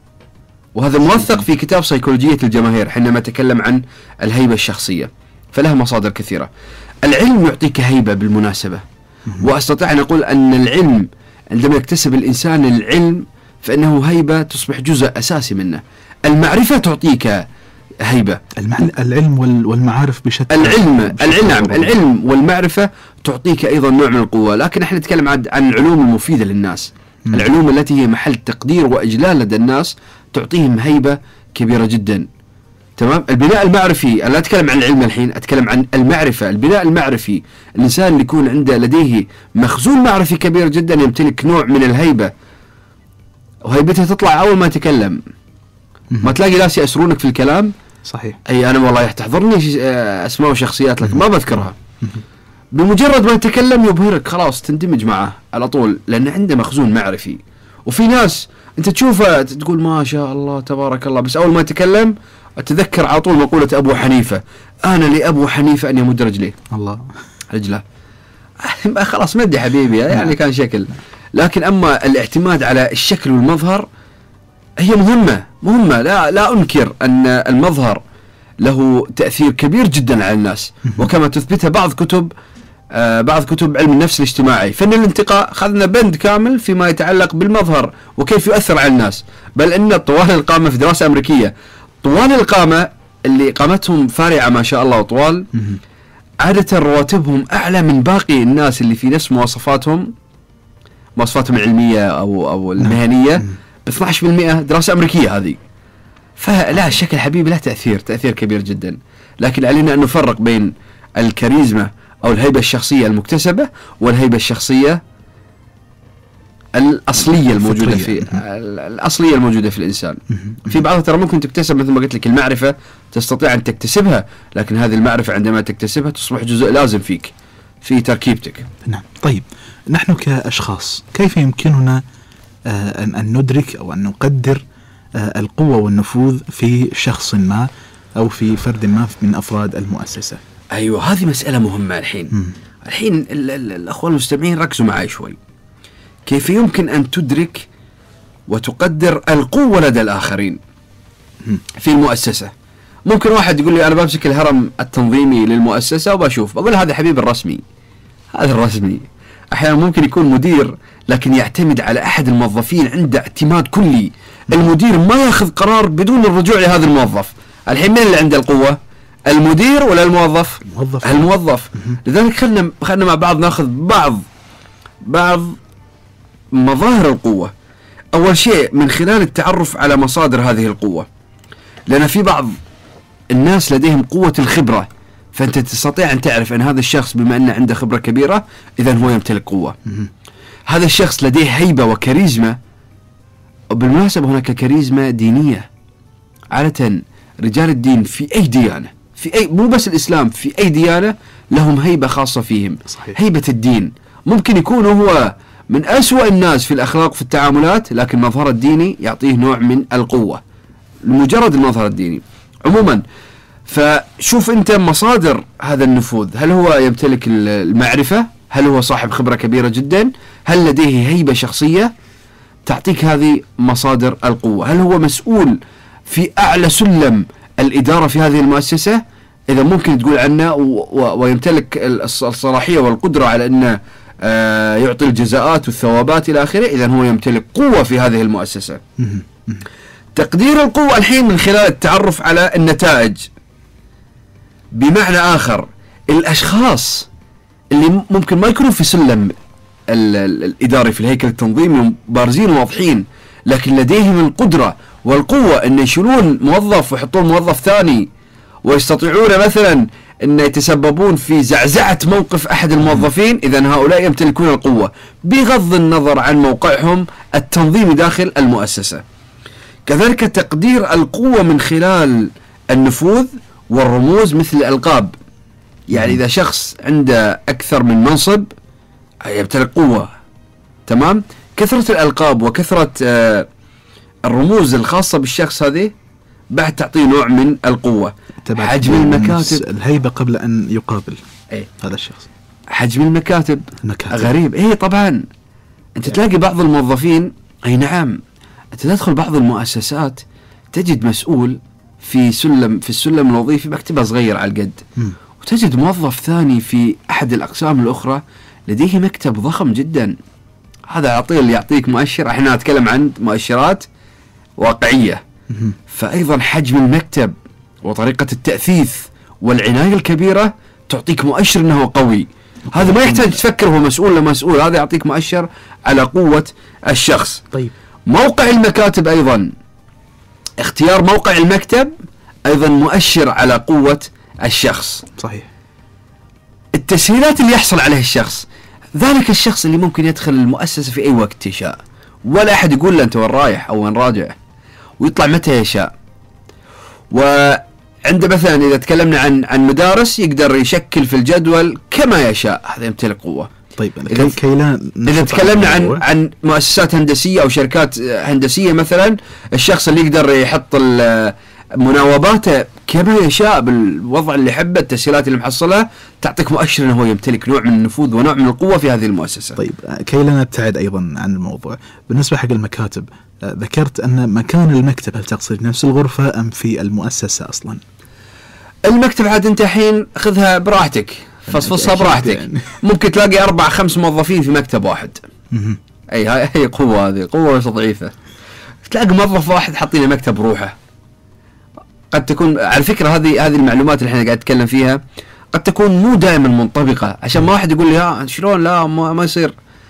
وهذا موثق في كتاب سيكولوجية الجماهير حينما تكلم عن الهيبة الشخصية، فلها مصادر كثيرة. العلم يعطيك هيبة بالمناسبة، وأستطيع أن أقول أن العلم عندما يكتسب الإنسان العلم فإنه هيبة تصبح جزء أساسي منه. المعرفة تعطيك هيبة. العلم والمعارف بشتى. العلم العلم نعم العلم والمعرفة تعطيك أيضا نوع من القوة، لكن احنا نتكلم عن عن العلوم المفيدة للناس، م. العلوم التي هي محل تقدير وإجلال لدى الناس تعطيهم هيبة كبيرة جدا. تمام. البناء المعرفي، أنا لا أتكلم عن العلم الحين، أتكلم عن المعرفة. البناء المعرفي، الإنسان اللي يكون عنده لديه مخزون معرفي كبير جدا يمتلك نوع من الهيبة، وهيبته تطلع أول ما يتكلم. ما تلاقي ناس يأسرونك في الكلام. صحيح. أي أنا والله تحضرني أسماء وشخصيات لك ما بذكرها، بمجرد ما يتكلم يبهرك، خلاص تندمج معه على طول لأن عنده مخزون معرفي. وفي ناس أنت تشوفه تقول ما شاء الله تبارك الله، بس أول ما يتكلم أتذكر على طول مقولة أبو حنيفة، أنا لأبو حنيفة أن يمد رجليه. الله رجله خلاص مدي حبيبي، يعني كان شكل. لكن أما الاعتماد على الشكل والمظهر هي مهمة مهمة لا لا أنكر أن المظهر له تأثير كبير جدا على الناس، وكما تثبتها بعض كتب آه بعض كتب علم النفس الاجتماعي. فن الانتقاء خذنا بند كامل فيما يتعلق بالمظهر وكيف يؤثر على الناس، بل أن طوال القامة في دراسة أمريكية، طوال القامة اللي قامتهم فارعة ما شاء الله وطوال، عادة رواتبهم أعلى من باقي الناس اللي في نفس مواصفاتهم مواصفاتهم العلميه او او المهنيه ب اثني عشر بالمئة دراسه امريكيه هذه. فلا الشكل حبيبي له تاثير تاثير كبير جدا، لكن علينا ان نفرق بين الكاريزما او الهيبه الشخصيه المكتسبه والهيبه الشخصيه الاصليه الموجوده في الاصليه الموجوده في الانسان. في بعضها ترى ممكن تكتسب، مثل ما قلت لك المعرفه تستطيع ان تكتسبها، لكن هذه المعرفه عندما تكتسبها تصبح جزء لازم فيك في تركيبتك. نعم. طيب نحن كاشخاص كيف يمكننا آه ان ندرك او ان نقدر آه القوه والنفوذ في شخص ما او في فرد ما من افراد المؤسسه؟ ايوه هذه مساله مهمه الحين. م. الحين ال ال الاخوه المستمعين ركزوا معي شوي. كيف يمكن أن تدرك وتقدر القوة لدى الآخرين في المؤسسة؟ ممكن واحد يقول لي أنا بمسك الهرم التنظيمي للمؤسسة وبشوف، بقول هذا حبيب الرسمي، هذا الرسمي. أحيانا ممكن يكون مدير لكن يعتمد على أحد الموظفين عنده اعتماد كلي. المدير ما يأخذ قرار بدون الرجوع لهذا الموظف. الحين من اللي عنده القوة؟ المدير ولا الموظف؟ الموظف. الموظف. لذلك خلنا خلنا مع بعض ناخذ بعض بعض مظاهر القوة. أول شيء من خلال التعرف على مصادر هذه القوة، لأن في بعض الناس لديهم قوة الخبرة، فأنت تستطيع أن تعرف أن هذا الشخص بما أنه عنده خبرة كبيرة إذن هو يمتلك قوة. هذا الشخص لديه هيبة وكاريزما، وبالمناسبة هناك كاريزما دينية. عادة رجال الدين في أي ديانة، في أي مو بس الإسلام، في أي ديانة لهم هيبة خاصة فيهم. صحيح. هيبة الدين. ممكن يكون هو من أسوأ الناس في الأخلاق في التعاملات، لكن مظهر الديني يعطيه نوع من القوة لمجرد المظهر الديني. عموما فشوف أنت مصادر هذا النفوذ، هل هو يمتلك المعرفة؟ هل هو صاحب خبرة كبيرة جدا؟ هل لديه هيبة شخصية؟ تعطيك هذه مصادر القوة. هل هو مسؤول في أعلى سلم الإدارة في هذه المؤسسة؟ إذا ممكن تقول عنه ويمتلك الصلاحية والقدرة على أنه آه يعطي الجزاءات والثوابات إلى آخره، إذن هو يمتلك قوة في هذه المؤسسة. تقدير القوة الحين من خلال التعرف على النتائج. بمعنى آخر، الأشخاص اللي ممكن ما يكونوا في سلم الإداري في الهيكل التنظيمي بارزين وواضحين، لكن لديهم القدرة والقوة أن يشيلون موظف ويحطون موظف ثاني، ويستطيعون مثلا أن يتسببون في زعزعة موقف أحد الموظفين، إذن هؤلاء يمتلكون القوة بغض النظر عن موقعهم التنظيمي داخل المؤسسة. كذلك تقدير القوة من خلال النفوذ والرموز مثل الألقاب. يعني إذا شخص عنده أكثر من منصب يمتلك قوة، تمام؟ كثرة الألقاب وكثرة آه الرموز الخاصة بالشخص هذه بعد تعطيه نوع من القوة. حجم المكاتب، الهيبة قبل أن يقابل ايه؟ هذا الشخص. حجم المكاتب, المكاتب. غريب. ايه طبعا انت يعني. تلاقي بعض الموظفين، اي نعم، انت تدخل بعض المؤسسات تجد مسؤول في سلم في السلم الوظيفي مكتبه صغير على القد، م. وتجد موظف ثاني في احد الاقسام الاخرى لديه مكتب ضخم جدا. هذا يعطيه يعطيك مؤشر. احنا نتكلم عن مؤشرات واقعية. م. فايضا حجم المكتب وطريقة التأثيث والعناية الكبيرة تعطيك مؤشر انه قوي. هذا ما يحتاج تفكر هو مسؤول ولا مسؤول، هذا يعطيك مؤشر على قوة الشخص. طيب موقع المكاتب ايضا، اختيار موقع المكتب ايضا مؤشر على قوة الشخص. صحيح. التسهيلات اللي يحصل عليها الشخص، ذلك الشخص اللي ممكن يدخل المؤسسة في اي وقت يشاء، ولا احد يقول له انت وين رايح او وين راجع، ويطلع متى يشاء. وعنده مثلا اذا تكلمنا عن عن مدارس يقدر يشكل في الجدول كما يشاء، هذا يمتلك قوة. طيب إذا كي إذا تكلمنا عن عن مؤسسات هندسية أو شركات هندسية مثلا، الشخص اللي يقدر يحط مناوباته كما يشاء بالوضع اللي يحبه، التسهيلات اللي محصلها تعطيك مؤشر أنه هو يمتلك نوع من النفوذ ونوع من القوة في هذه المؤسسة. طيب كي لا نبتعد أيضا عن الموضوع، بالنسبة حق المكاتب ذكرت أن مكان المكتب، هل تقصد نفس الغرفة أم في المؤسسة أصلا؟ المكتب عاد أنت حين خذها براحتك، فصفصها براحتك. يعني. ممكن تلاقي أربع خمس موظفين في مكتب واحد. أي هاي هي قوة، هذه قوة ضعيفة. تلاقي موظف واحد حاطين مكتب روحه. قد تكون على فكرة هذه هذه المعلومات اللي احنا قاعد نتكلم فيها قد تكون مو دائما منطبقة، عشان ما واحد يقول لي ها شلون لا ما, ما يصير.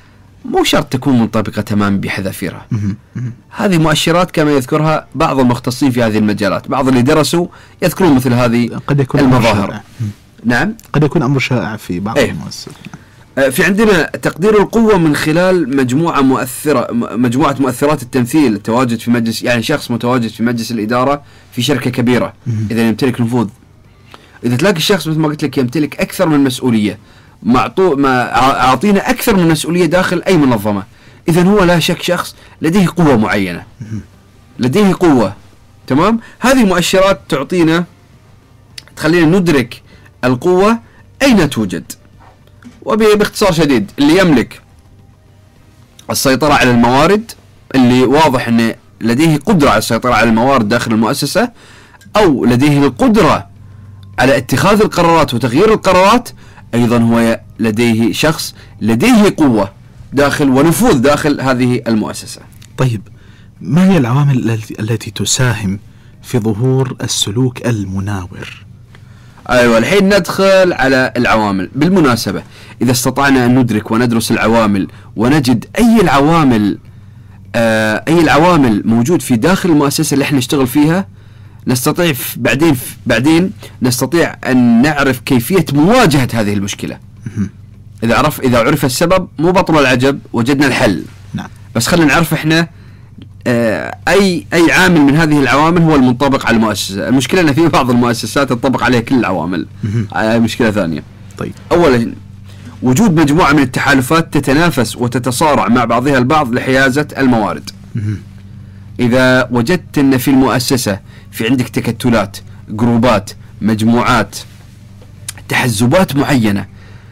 مو شرط تكون منطبقة تماما بحذافيرها. هذه مؤشرات كما يذكرها بعض المختصين في هذه المجالات، بعض اللي درسوا يذكرون مثل هذه قد يكون المظاهر. نعم، قد يكون أمر شائع في بعض ايه؟ المؤسسات. في عندنا تقدير القوة من خلال مجموعة مؤثرة، مجموعة مؤثرات التمثيل، التواجد في مجلس، يعني شخص متواجد في مجلس الإدارة في شركة كبيرة إذا يمتلك نفوذ. إذا تلاقي الشخص مثل ما قلت لك يمتلك أكثر من مسؤولية، معطو ما أعطينا أكثر من مسؤولية داخل أي منظمة، إذا هو لا شك شخص لديه قوة معينة، لديه قوة. تمام، هذه مؤشرات تعطينا تخلينا ندرك القوة أين توجد. وباختصار شديد، اللي يملك السيطرة على الموارد، اللي واضح أنه لديه قدرة على السيطرة على الموارد داخل المؤسسة، أو لديه القدرة على اتخاذ القرارات وتغيير القرارات، أيضا هو لديه شخص لديه قوة داخل ونفوذ داخل هذه المؤسسة. طيب، ما هي العوامل التي, التي تساهم في ظهور السلوك المناور؟ أيوة، الحين ندخل على العوامل. بالمناسبة، إذا استطعنا أن ندرك وندرس العوامل ونجد أي العوامل آه أي العوامل موجود في داخل المؤسسة اللي احنا نشتغل فيها، نستطيع بعدين بعدين نستطيع أن نعرف كيفية مواجهة هذه المشكلة. إذا عرف إذا عرف السبب مو بطل العجب، وجدنا الحل. نعم. بس خلينا نعرف احنا آه أي أي عامل من هذه العوامل هو المنطبق على المؤسسة. المشكلة أن في بعض المؤسسات تطبق عليها كل العوامل. هاي مشكلة ثانية. طيب. أولا، وجود مجموعة من التحالفات تتنافس وتتصارع مع بعضها البعض لحيازة الموارد. إذا وجدت أن في المؤسسة في عندك تكتلات، جروبات، مجموعات، تحزبات معينة،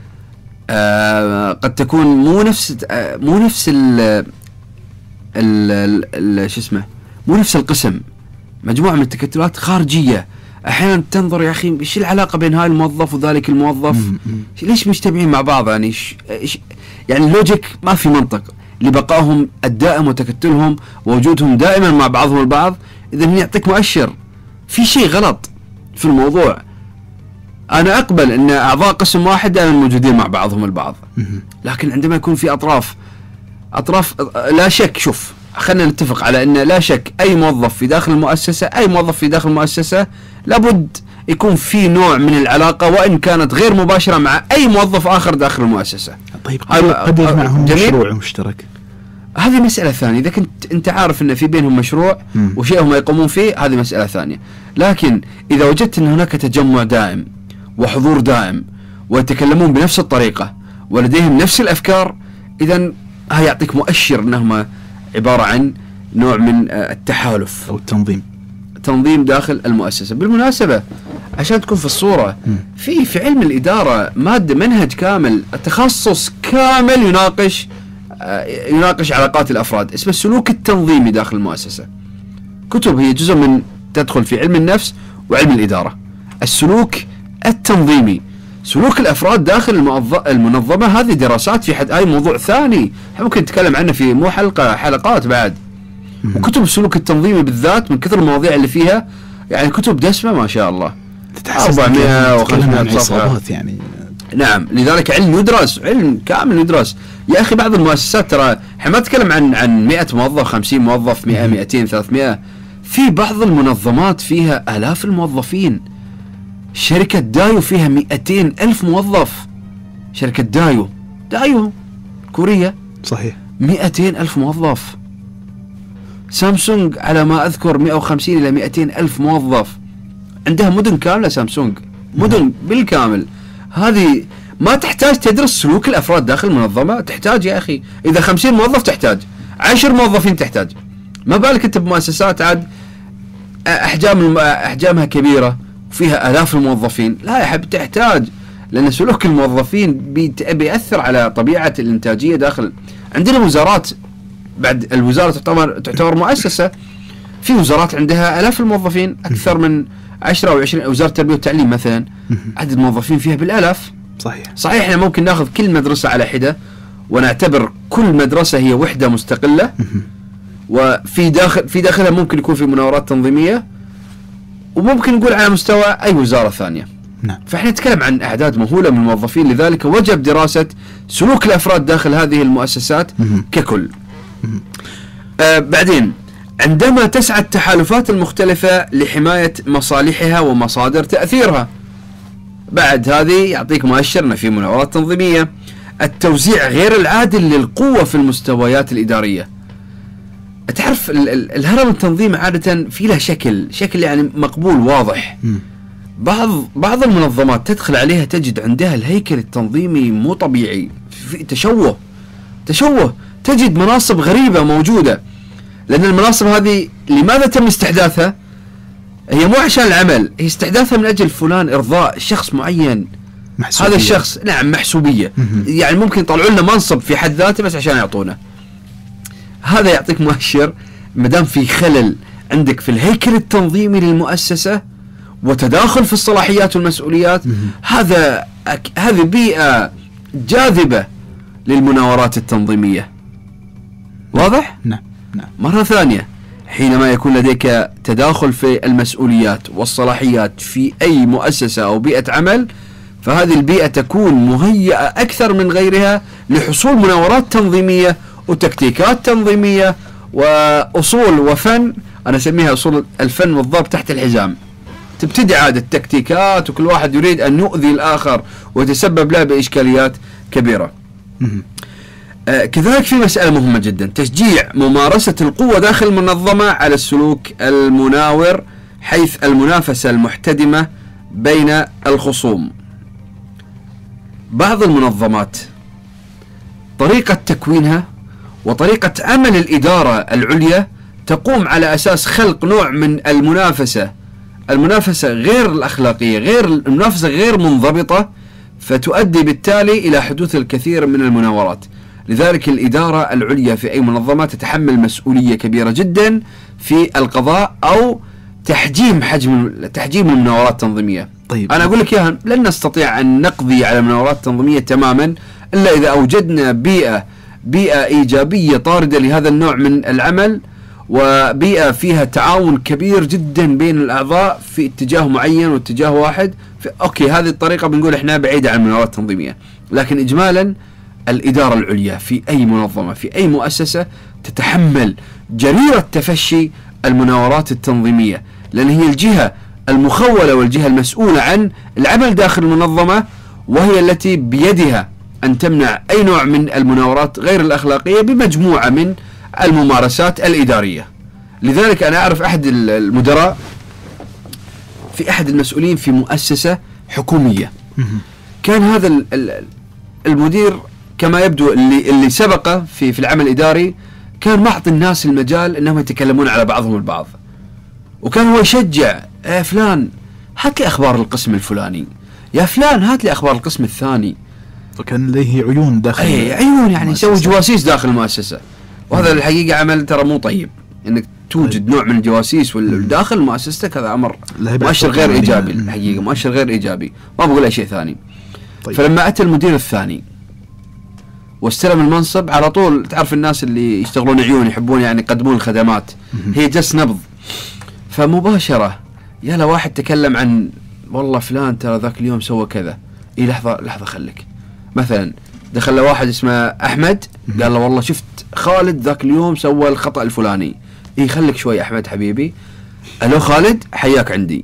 آه قد تكون مو نفس آه مو نفس ال ال ال شو اسمه مو نفس القسم، مجموعة من التكتلات خارجية. أحيانا تنظر يا أخي إيش العلاقة بين هاي الموظف وذلك الموظف؟ ليش مجتمعين مع بعض؟ يعني إيش يعني اللوجيك ما في منطق لبقائهم الدائم وتكتلهم ووجودهم دائما مع بعضهم البعض. إذا يعطيك مؤشر في شيء غلط في الموضوع. أنا أقبل أن أعضاء قسم واحد دائما موجودين مع بعضهم البعض، لكن عندما يكون في أطراف أطراف لا شك، شوف خلينا نتفق على أن لا شك أي موظف في داخل المؤسسة أي موظف في داخل المؤسسة لابد يكون في نوع من العلاقة وإن كانت غير مباشرة مع أي موظف آخر داخل المؤسسة. طيب، قد يجمعهم مشروع مشترك، هذه مسألة ثانية. إذا كنت أنت عارف أن في بينهم مشروع م. وشيء هم يقومون فيه، هذه مسألة ثانية. لكن إذا وجدت أن هناك تجمع دائم وحضور دائم ويتكلمون بنفس الطريقة ولديهم نفس الأفكار، إذن هذا يعطيك مؤشر أنهم عبارة عن نوع من التحالف أو التنظيم تنظيم داخل المؤسسة. بالمناسبة، عشان تكون في الصورة، في في علم الإدارة مادة منهج كامل، تخصص كامل يناقش يناقش علاقات الأفراد، اسمه السلوك التنظيمي داخل المؤسسة. كتب هي جزء من تدخل في علم النفس وعلم الإدارة. السلوك التنظيمي، سلوك الأفراد داخل المنظمة، هذه دراسات في حد، هاي موضوع ثاني ممكن نتكلم عنه في مو حلقة حلقات بعد. وكتب السلوك التنظيمي بالذات من كثر المواضيع اللي فيها، يعني كتب دسمة ما شاء الله، أربعمائة وخمسمائة صفحة يعني. نعم، لذلك علم يدرس، علم كامل يدرس يا أخي. بعض المؤسسات ترى احنا ما نتكلم عن عن مئة موظف، خمسين موظف، مئة، مئتين، ثلاثمائة. في بعض المنظمات فيها آلاف الموظفين. شركة دايو فيها مئتين ألف موظف. شركة دايو دايو كورية، صحيح، مئتين ألف موظف. سامسونج على ما أذكر مئة وخمسين إلى مئتين ألف موظف. عندها مدن كاملة سامسونج، مدن بالكامل. هذه ما تحتاج تدرس سلوك الأفراد داخل المنظمة، تحتاج يا أخي إذا خمسين موظف تحتاج عشر موظفين، تحتاج ما بالك أنت بمؤسسات عاد أحجام أحجامها كبيرة وفيها آلاف الموظفين. لا يا حبيبي، تحتاج، لأن سلوك الموظفين بيأثر على طبيعة الإنتاجية داخل. عندنا وزارات، بعد الوزارة تعتبر تعتبر مؤسسة، في وزارات عندها آلاف الموظفين، أكثر من عشرة أو عشرين. وزارة التربية والتعليم مثلا عدد الموظفين فيها بالآلاف. صحيح صحيح، احنا ممكن ناخذ كل مدرسة على حدة ونعتبر كل مدرسة هي وحدة مستقلة، وفي داخل في داخلها ممكن يكون في مناورات تنظيمية، وممكن نقول على مستوى أي وزارة ثانية. نعم. فاحنا نتكلم عن أعداد مهولة من الموظفين، لذلك وجب دراسة سلوك الأفراد داخل هذه المؤسسات مم. ككل. آه بعدين عندما تسعى التحالفات المختلفة لحماية مصالحها ومصادر تأثيرها، بعد هذه يعطيك مؤشر أن في مناورات تنظيمية. التوزيع غير العادل للقوة في المستويات الإدارية. تعرف ال ال الهرم التنظيمي عادة في له شكل شكل يعني مقبول واضح. م. بعض بعض المنظمات تدخل عليها تجد عندها الهيكل التنظيمي مو طبيعي، في تشوه تشوه تجد مناصب غريبة موجودة، لأن المناصب هذه لماذا تم استحداثها؟ هي مو عشان العمل، هي استحداثها من أجل فلان إرضاء شخص معين. محسوبية. هذا الشخص نعم محسوبية. مم. يعني ممكن يطلعوا لنا منصب في حد ذاته بس عشان يعطونا. هذا يعطيك مؤشر مدام في خلل عندك في الهيكل التنظيمي للمؤسسة وتداخل في الصلاحيات والمسؤوليات، هذا أك... هذه بيئة جاذبة للمناورات التنظيمية. واضح؟ نعم نعم. مرة ثانية، حينما يكون لديك تداخل في المسؤوليات والصلاحيات في أي مؤسسة أو بيئة عمل، فهذه البيئة تكون مهيئة أكثر من غيرها لحصول مناورات تنظيمية وتكتيكات تنظيمية وأصول وفن. أنا أسميها أصول الفن والضرب تحت الحزام. تبتدي عاد التكتيكات وكل واحد يريد أن يؤذي الآخر ويتسبب له بإشكاليات كبيرة. آه كذلك في مسألة مهمة جدا، تشجيع ممارسة القوة داخل المنظمة على السلوك المناور، حيث المنافسة المحتدمة بين الخصوم. بعض المنظمات طريقة تكوينها وطريقة عمل الإدارة العليا تقوم على أساس خلق نوع من المنافسة المنافسة غير الأخلاقية، غير المنافسة غير منضبطة، فتؤدي بالتالي إلى حدوث الكثير من المناورات. لذلك الإدارة العليا في أي منظمة تتحمل مسؤولية كبيرة جدا في القضاء أو تحجيم حجم تحجيم المناورات التنظيمية. طيب. أنا أقول لك إياها، لن نستطيع أن نقضي على المناورات التنظيمية تماما إلا إذا أوجدنا بيئة بيئة إيجابية طاردة لهذا النوع من العمل، وبيئة فيها تعاون كبير جدا بين الأعضاء في اتجاه معين واتجاه واحد. في أوكي هذه الطريقة بنقول إحنا بعيدة عن المناورات التنظيمية، لكن إجمالا الإدارة العليا في أي منظمة في أي مؤسسة تتحمل جريرة تفشي المناورات التنظيمية، لأن هي الجهة المخولة والجهة المسؤولة عن العمل داخل المنظمة، وهي التي بيدها أن تمنع أي نوع من المناورات غير الأخلاقية بمجموعة من الممارسات الإدارية. لذلك أنا أعرف أحد المدراء في أحد المسؤولين في مؤسسة حكومية، كان هذا المدير كما يبدو اللي اللي سبقه في في العمل الإداري كان معطي الناس المجال أنهم يتكلمون على بعضهم البعض، وكان هو يشجع يا فلان هات لي أخبار القسم الفلاني، يا فلان هات لي أخبار القسم الثاني. وكان لديه عيون داخل أي عيون، يعني يسوي جواسيس داخل المؤسسة، وهذا الحقيقة عمل ترى مو طيب، انك توجد نوع من الجواسيس داخل مؤسستك، هذا امر مؤشر غير ايجابي الحقيقة، مؤشر غير ايجابي، ما بقول اي شيء ثاني. طيب. فلما اتى المدير الثاني واستلم المنصب على طول، تعرف الناس اللي يشتغلون عيون يحبون يعني يقدمون الخدمات، هي جس نبض، فمباشرة يلا واحد تكلم عن والله فلان ترى ذاك اليوم سوى كذا. اي لحظة لحظة خليك، مثلا دخل له واحد اسمه أحمد قال له والله شفت خالد ذاك اليوم سوى الخطأ الفلاني. إيه خليك شوي أحمد حبيبي، ألو خالد حياك عندي.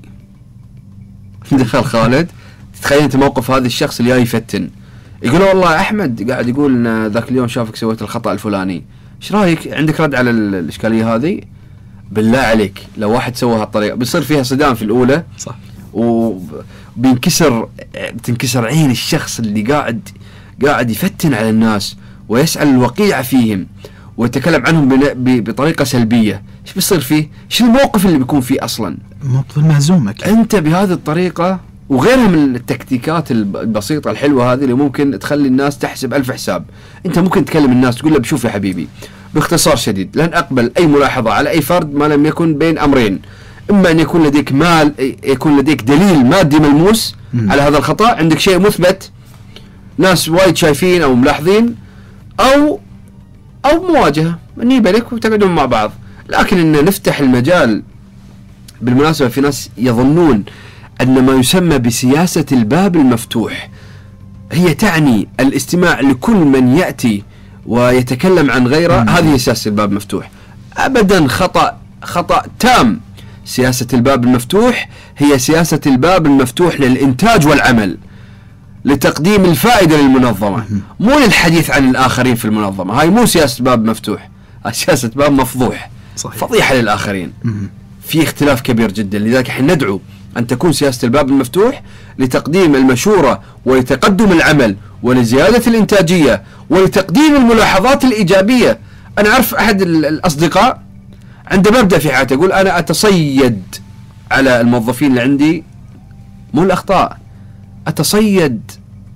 دخل خالد، تخيل أنت موقف هذا الشخص اللي جاي يفتن، يقول له والله أحمد قاعد يقول إن ذاك اليوم شافك سويت الخطأ الفلاني، إيش رأيك عندك رد على الإشكالية هذه؟ بالله عليك لو واحد سوى هالطريقة بيصير فيها صدام في الأولى، صح، وبينكسر بتنكسر عين الشخص اللي قاعد قاعد يفتن على الناس ويسأل الوقيعة فيهم ويتكلم عنهم بطريقة سلبية. ايش بيصير فيه؟ ايش الموقف اللي بيكون فيه اصلا؟ موقف المهزوم. انت بهذه الطريقة وغيرها من التكتيكات البسيطة الحلوة هذه اللي ممكن تخلي الناس تحسب ألف حساب. انت ممكن تكلم الناس تقول له بشوف يا حبيبي باختصار شديد لن اقبل اي ملاحظة على اي فرد ما لم يكن بين امرين، اما ان يكون لديك مال يكون لديك دليل مادي ملموس م. على هذا الخطأ، عندك شيء مثبت ناس وايد شايفين او ملاحظين، او او مواجهة اني بلك وتقعدون مع بعض. لكن ان نفتح المجال، بالمناسبة في ناس يظنون أن ما يسمى بسياسة الباب المفتوح هي تعني الاستماع لكل من يأتي ويتكلم عن غيره. هذه سياسة الباب المفتوح. أبدا خطأ، خطأ تام. سياسة الباب المفتوح هي سياسة الباب المفتوح للإنتاج والعمل، لتقديم الفائدة للمنظمة، مو للحديث عن الآخرين في المنظمة. هاي مو سياسة باب مفتوح، هاي سياسة باب مفضوح. صحيح. فضيحة للآخرين. في اختلاف كبير جدا. لذلك احنا ندعو أن تكون سياسة الباب المفتوح لتقديم المشورة ولتقدم العمل ولزيادة الإنتاجية ولتقديم الملاحظات الإيجابية. أنا أعرف أحد الأصدقاء عنده مبدأ في حياته، يقول أنا أتصيد على الموظفين اللي عندي، مو الأخطاء، أتصيد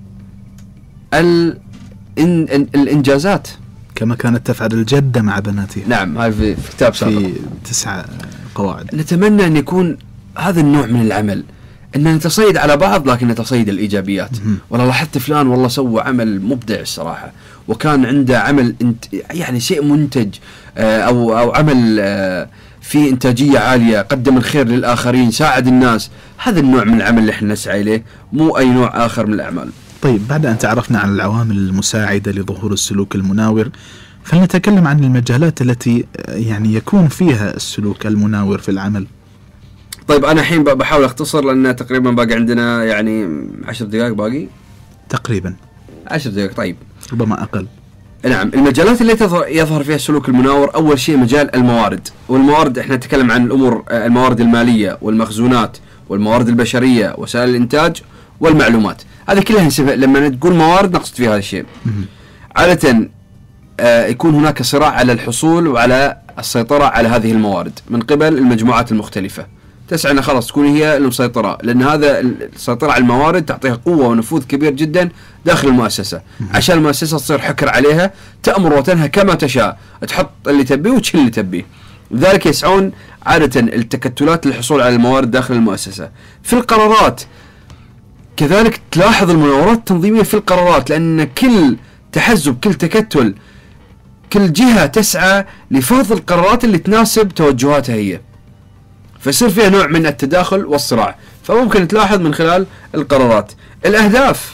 الإنجازات كما كانت تفعل الجدة مع بناتها. نعم، هاي في كتاب سابق في تسعة قواعد. نتمنى أن يكون هذا النوع من العمل، أن نتصيد على بعض لكن نتصيد الإيجابيات. والله لاحظت فلان والله سوى عمل مبدع الصراحة، وكان عنده عمل انت يعني شيء منتج أو أو عمل فيه إنتاجية عالية، قدم الخير للآخرين، ساعد الناس. هذا النوع من العمل اللي احنا نسعى إليه، مو أي نوع آخر من الأعمال. طيب، بعد أن تعرفنا عن العوامل المساعدة لظهور السلوك المناور، فلنتكلم عن المجالات التي يعني يكون فيها السلوك المناور في العمل. طيب، أنا الحين بحاول أختصر لأن تقريبا باقي عندنا يعني عشر دقائق باقي تقريبا عشر دقائق. طيب، ربما أقل. نعم، المجالات اللي يظهر فيها السلوك المناور، أول شيء مجال الموارد. والموارد احنا نتكلم عن الأمور، الموارد المالية والمخزونات والموارد البشرية وسائل الإنتاج والمعلومات. هذه كلها لما تقول موارد نقصد فيها هذا الشيء. عادة آه يكون هناك صراع على الحصول وعلى السيطرة على هذه الموارد من قبل المجموعات المختلفة. تسعى أن خلاص تكون هي المسيطرة، لأن هذا السيطرة على الموارد تعطيها قوة ونفوذ كبير جدا داخل المؤسسة، عشان المؤسسة تصير حكر عليها، تأمر وتنهى كما تشاء، تحط اللي تبيه وتشيل اللي تبيه. لذلك يسعون عادة التكتلات للحصول على الموارد داخل المؤسسة. في القرارات كذلك تلاحظ المناورات التنظيمية في القرارات، لأن كل تحزب، كل تكتل، كل جهة تسعى لفرض القرارات اللي تناسب توجهاتها هي، فيصير فيها نوع من التداخل والصراع. فممكن تلاحظ من خلال القرارات. الأهداف،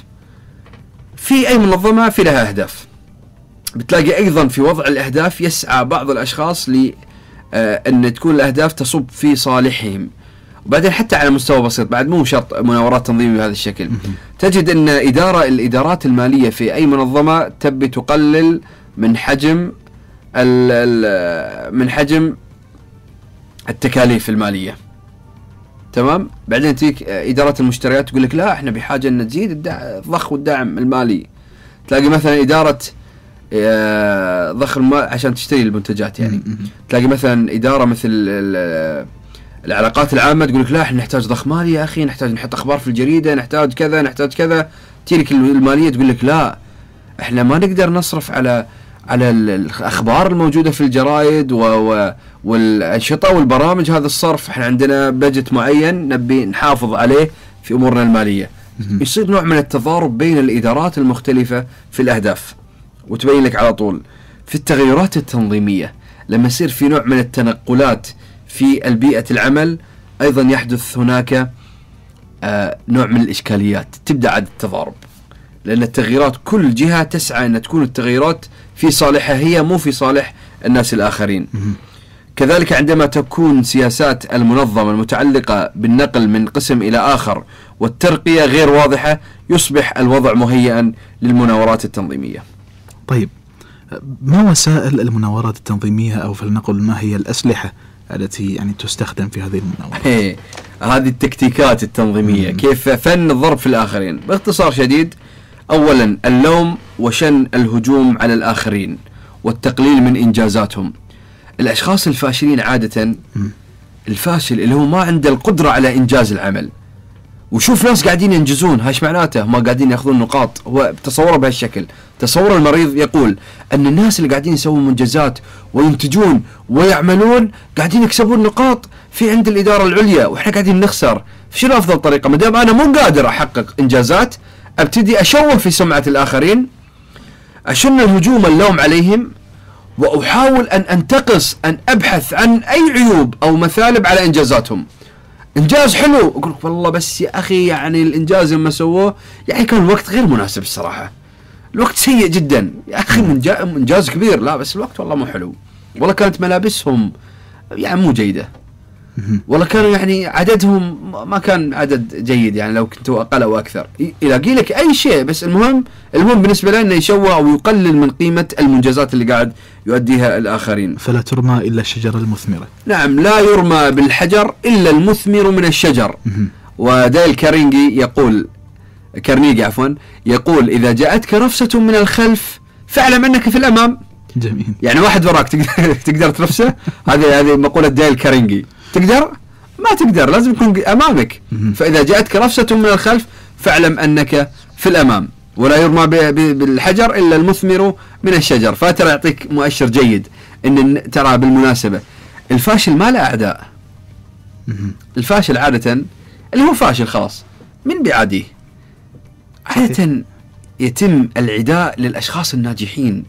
في أي منظمة في لها أهداف، بتلاقي أيضا في وضع الأهداف يسعى بعض الأشخاص لأن تكون الأهداف تصب في صالحهم. وبعدين حتى على مستوى بسيط، بعد مو شرط مناورات تنظيمية بهذا الشكل، تجد أن إدارة الإدارات المالية في أي منظمة تبي تقلل من حجم من حجم التكاليف المالية، تمام. بعدين تيجي إدارة المشتريات تقول لك لا، احنا بحاجة أن نزيد الضخ والدعم المالي. تلاقي مثلا إدارة ضخ المال عشان تشتري المنتجات، يعني تلاقي مثلا إدارة مثل العلاقات العامة تقول لك لا، احنا نحتاج ضخ مالي يا أخي، نحتاج نحط أخبار في الجريدة، نحتاج كذا نحتاج كذا. تيجي المالية تقول لك لا، احنا ما نقدر نصرف على على الأخبار الموجودة في الجرائد و والأنشطة والبرامج، هذا الصرف احنا عندنا بجت معين نبي نحافظ عليه في أمورنا المالية. يصير نوع من التضارب بين الإدارات المختلفة في الأهداف. وتبين لك على طول في التغيرات التنظيمية، لما يصير في نوع من التنقلات في البيئة العمل، أيضا يحدث هناك آه نوع من الإشكاليات، تبدأ عاد التضارب، لأن التغييرات كل جهة تسعى أن تكون التغييرات في صالحها هي، مو في صالح الناس الآخرين. كذلك عندما تكون سياسات المنظمة المتعلقة بالنقل من قسم إلى آخر والترقية غير واضحة، يصبح الوضع مهيئا للمناورات التنظيمية. طيب، ما وسائل المناورات التنظيمية، أو فلنقل ما هي الأسلحة التي يعني تستخدم في هذه المناورات؟ هذه التكتيكات التنظيمية، مم. كيف فن الضرب في الآخرين. باختصار شديد، أولا اللوم وشن الهجوم على الآخرين والتقليل من إنجازاتهم. الأشخاص الفاشلين عادة، مم. الفاشل اللي هو ما عنده القدرة على إنجاز العمل، وشوف ناس قاعدين ينجزون، هاش معناته ما قاعدين يأخذون نقاط. هو تصوره بهالشكل، تصور المريض يقول أن الناس اللي قاعدين يسوون منجزات وينتجون ويعملون قاعدين يكسبون نقاط في عند الإدارة العليا، وإحنا قاعدين نخسر. شنو أفضل طريقة؟ ما دام أنا مو قادر أحقق إنجازات، أبتدي أشوه في سمعة الآخرين، أشن الهجوم اللوم عليهم، وأحاول أن أنتقص، أن أبحث عن أي عيوب أو مثالب على إنجازاتهم. انجاز حلو، اقول لك والله بس يا اخي يعني الانجاز لما سووه يعني كان الوقت غير مناسب الصراحه، الوقت سيء جدا يا اخي، انجاز كبير، لا بس الوقت والله مو حلو، والله كانت ملابسهم يعني مو جيده، والله كانوا يعني عددهم ما كان عدد جيد، يعني لو كنتوا اقل او اكثر، يلاقي لك اي شيء، بس المهم المهم بالنسبه له انه يشوه او يقلل من قيمه المنجزات اللي قاعد يؤديها الاخرين. فلا ترمى الا الشجره المثمره. نعم، لا يرمى بالحجر الا المثمر من الشجر. ودايل كارنيجي يقول كارنيجي عفوا يقول اذا جاءتك رفسه من الخلف فاعلم انك في الامام. جميل. يعني واحد وراك تقدر تقدر ترفسه، هذه هذه مقوله دايل كارنيجي. تقدر؟ ما تقدر، لازم يكون امامك. فاذا جاءتك رفسه من الخلف فاعلم انك في الامام. ولا يرمى بالحجر الا المثمر من الشجر. فترى يعطيك مؤشر جيد ان ترى بالمناسبه الفاشل ما له اعداء. الفاشل عاده اللي هو فاشل خلاص من بيعاديه. عاده يتم العداء للاشخاص الناجحين.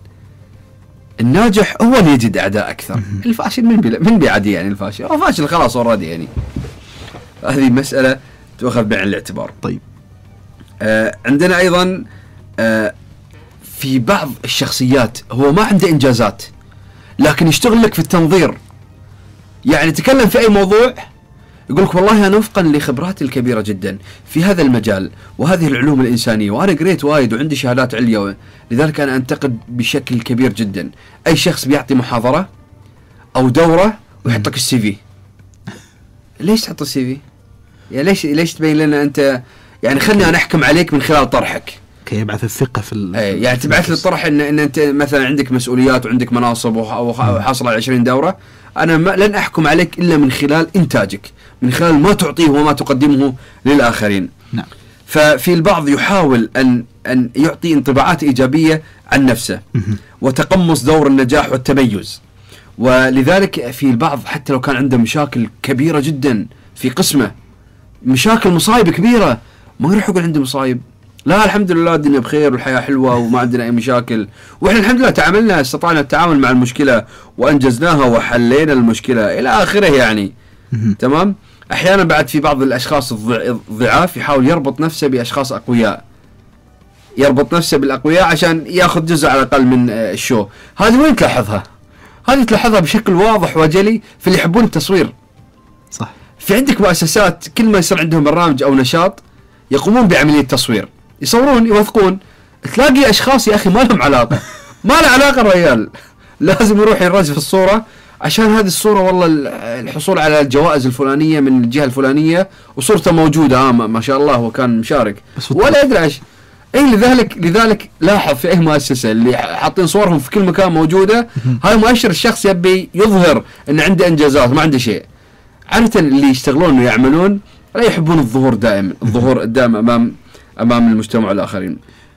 الناجح هو اللي يجد اعداء اكثر. الفاشل من بي من بيعاديه، يعني الفاشل هو فاشل خلاص اوريدي، يعني هذه مساله تؤخذ بعين الاعتبار. طيب آه عندنا ايضا آه في بعض الشخصيات هو ما عنده انجازات لكن يشتغل لك في التنظير. يعني تكلم في اي موضوع يقول لك والله انا وفقا لخبراتي الكبيره جدا في هذا المجال وهذه العلوم الانسانيه وانا قريت وايد وعندي شهادات عليا، لذلك انا انتقد بشكل كبير جدا اي شخص بيعطي محاضره او دوره ويحط لك السي في. ليش تحط السي في؟ يعني ليش ليش تبين لنا انت، يعني خلني انا احكم عليك من خلال طرحك. كي يبعث الثقه في ال... اي يعني تبعث لي الطرح ان, إن انت مثلا عندك مسؤوليات وعندك مناصب وحاصل على عشرين دوره، انا ما لن احكم عليك الا من خلال انتاجك، من خلال ما تعطيه وما تقدمه للاخرين. نعم. ففي البعض يحاول ان ان يعطي انطباعات ايجابيه عن نفسه وتقمص دور النجاح والتميز، ولذلك في البعض حتى لو كان عنده مشاكل كبيره جدا في قسمه، مشاكل مصايب كبيره، ما يروح يقول عندي مصايب، لا الحمد لله الدنيا بخير والحياه حلوه وما عندنا اي مشاكل، واحنا الحمد لله تعاملنا استطعنا التعامل مع المشكله وانجزناها وحلينا المشكله الى اخره يعني. تمام. احيانا بعد في بعض الاشخاص الضعاف يحاول يربط نفسه باشخاص اقوياء، يربط نفسه بالاقوياء عشان ياخذ جزء على الاقل من الشو. هذه وين تلاحظها؟ هذه تلاحظها بشكل واضح وجلي في اللي يحبون التصوير. صح. في عندك مؤسسات كل ما يصير عندهم برنامج او نشاط يقومون بعمليه تصوير، يصورون يوثقون، تلاقي اشخاص يا اخي ما لهم علاقه، ما له علاقه الرجال، لازم يروح يرز في الصوره عشان هذه الصوره والله الحصول على الجوائز الفلانيه من الجهه الفلانيه وصورته موجوده، اه ما شاء الله هو كان مشارك ولا يدري ايش. اي لذلك لذلك لاحظ في اي مؤسسه اللي حاطين صورهم في كل مكان موجوده، هاي مؤشر الشخص يبي يظهر انه عنده انجازات ما عنده شيء. عاده اللي يشتغلون ويعملون لا يحبون الظهور دائما، الظهور الدائم امام امام المجتمع والاخرين.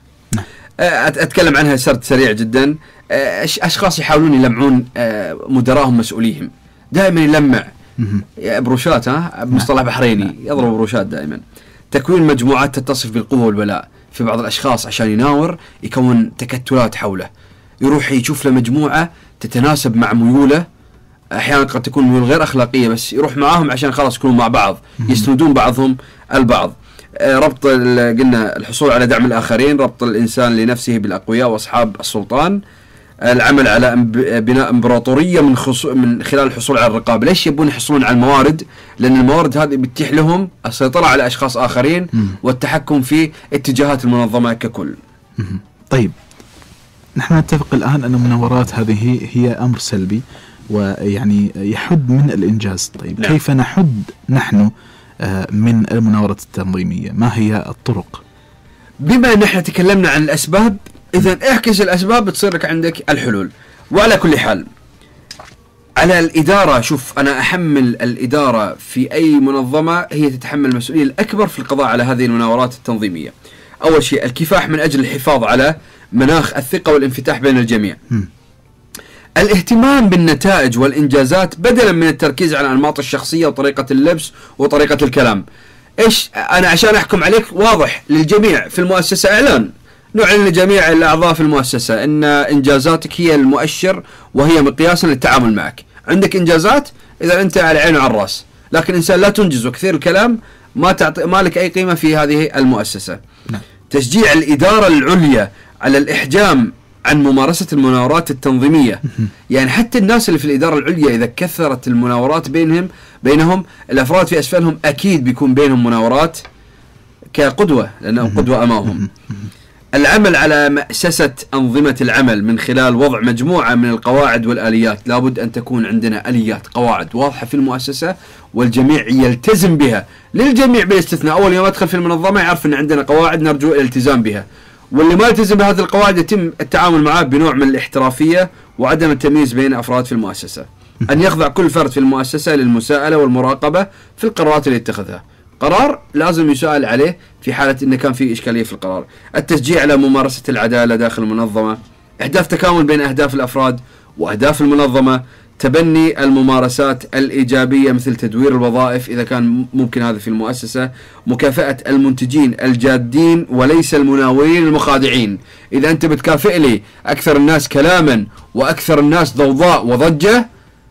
اتكلم عنها سرد سريع جدا. اشخاص يحاولون يلمعون مدراهم مسؤوليهم، دائما يلمع بروشات، ها بمصطلح بحريني يضرب بروشات دائما. تكوين مجموعات تتصف بالقوه والبلاء في بعض الاشخاص عشان يناور يكون تكتلات حوله، يروح يشوف له مجموعه تتناسب مع ميوله، احيانا قد تكون ميول غير اخلاقيه بس يروح معاهم عشان خلاص يكونوا مع بعض، يسندون بعضهم البعض. ربط قلنا الحصول على دعم الآخرين، ربط الإنسان لنفسه بالأقوياء وأصحاب السلطان، العمل على بناء إمبراطورية من من خلال الحصول على الرقابة. ليش يبون يحصلون على الموارد؟ لأن الموارد هذه بتتيح لهم السيطرة على أشخاص آخرين والتحكم في اتجاهات المنظمة ككل. طيب نحن نتفق الآن أن المناورات هذه هي أمر سلبي ويعني يحد من الإنجاز. طيب نعم. كيف نحد نحن من المناورة التنظيمية؟ ما هي الطرق؟ بما ان احنا تكلمنا عن الاسباب، اذا اعكس الاسباب بتصير لك عندك الحلول. وعلى كل حال على الاداره، شوف انا احمل الاداره في اي منظمه هي تتحمل المسؤوليه الاكبر في القضاء على هذه المناورات التنظيميه. اول شيء الكفاح من اجل الحفاظ على مناخ الثقه والانفتاح بين الجميع. م. الاهتمام بالنتائج والإنجازات بدلا من التركيز على أنماط الشخصية وطريقة اللبس وطريقة الكلام. إيش أنا عشان أحكم عليك واضح للجميع في المؤسسة إعلان، نعلن لجميع الأعضاء في المؤسسة أن إنجازاتك هي المؤشر وهي مقياس للتعامل معك. عندك إنجازات إذا أنت على عين وعلى الرأس، لكن إنسان لا تنجز وكثير الكلام ما تعطي ما لك أي قيمة في هذه المؤسسة. نعم. تشجيع الإدارة العليا على الإحجام عن ممارسة المناورات التنظيمية. يعني حتى الناس اللي في الإدارة العليا إذا كثرت المناورات بينهم بينهم الأفراد في أسفلهم أكيد بيكون بينهم مناورات كقدوة، لأنه قدوة أمامهم. العمل على مأسسة أنظمة العمل من خلال وضع مجموعة من القواعد والآليات. لابد أن تكون عندنا آليات، قواعد واضحة في المؤسسة والجميع يلتزم بها، للجميع بالاستثناء. أول يوم أدخل في المنظمة يعرف أن عندنا قواعد نرجو الالتزام بها، واللي ما يلتزم بهذه القواعد يتم التعامل معه بنوع من الاحترافية وعدم التمييز بين أفراد في المؤسسة. أن يخضع كل فرد في المؤسسة للمساءلة والمراقبة في القرارات اللي يتخذها. قرار لازم يسأل عليه في حالة إن كان في إشكالية في القرار. التشجيع على ممارسة العدالة داخل المنظمة. إحداث تكامل بين أهداف الأفراد وأهداف المنظمة. تبني الممارسات الإيجابية مثل تدوير الوظائف إذا كان ممكن هذا في المؤسسة. مكافأة المنتجين الجادين وليس المناورين المخادعين. إذا أنت بتكافئ لي أكثر الناس كلاما وأكثر الناس ضوضاء وضجة،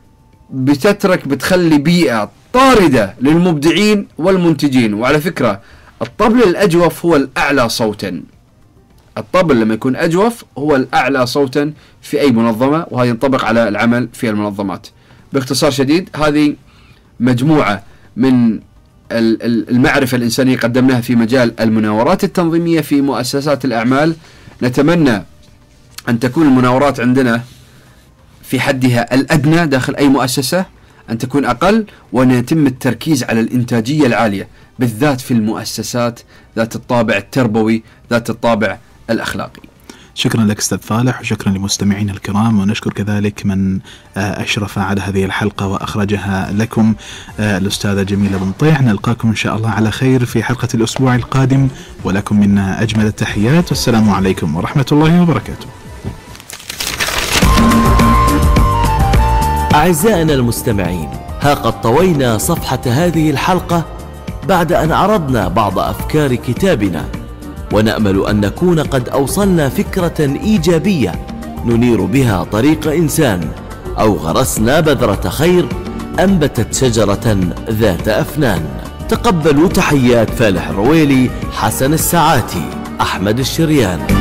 بتترك بتخلي بيئة طاردة للمبدعين والمنتجين. وعلى فكرة الطبل الأجوف هو الأعلى صوتا. الطبل لما يكون أجوف هو الأعلى صوتا في أي منظمة، وهذا ينطبق على العمل في المنظمات. باختصار شديد هذه مجموعة من المعرفة الإنسانية قدمناها في مجال المناورات التنظيمية في مؤسسات الأعمال. نتمنى أن تكون المناورات عندنا في حدها الأدنى داخل أي مؤسسة، أن تكون أقل، وأن يتم التركيز على الإنتاجية العالية بالذات في المؤسسات ذات الطابع التربوي ذات الطابع الأخلاقي. شكرا لك أستاذ صالح، وشكرا لمستمعينا الكرام، ونشكر كذلك من أشرف على هذه الحلقة وأخرجها لكم الأستاذة جميلة بن طيع. نلقاكم إن شاء الله على خير في حلقة الأسبوع القادم، ولكم منا أجمل التحيات، والسلام عليكم ورحمة الله وبركاته. أعزائنا المستمعين، ها قد طوينا صفحة هذه الحلقة بعد أن عرضنا بعض أفكار كتابنا، ونأمل أن نكون قد أوصلنا فكرة إيجابية ننير بها طريق إنسان، أو غرسنا بذرة خير أنبتت شجرة ذات أفنان. تقبلوا تحيات فالح الرويلي، حسن الساعاتي، أحمد الشريان.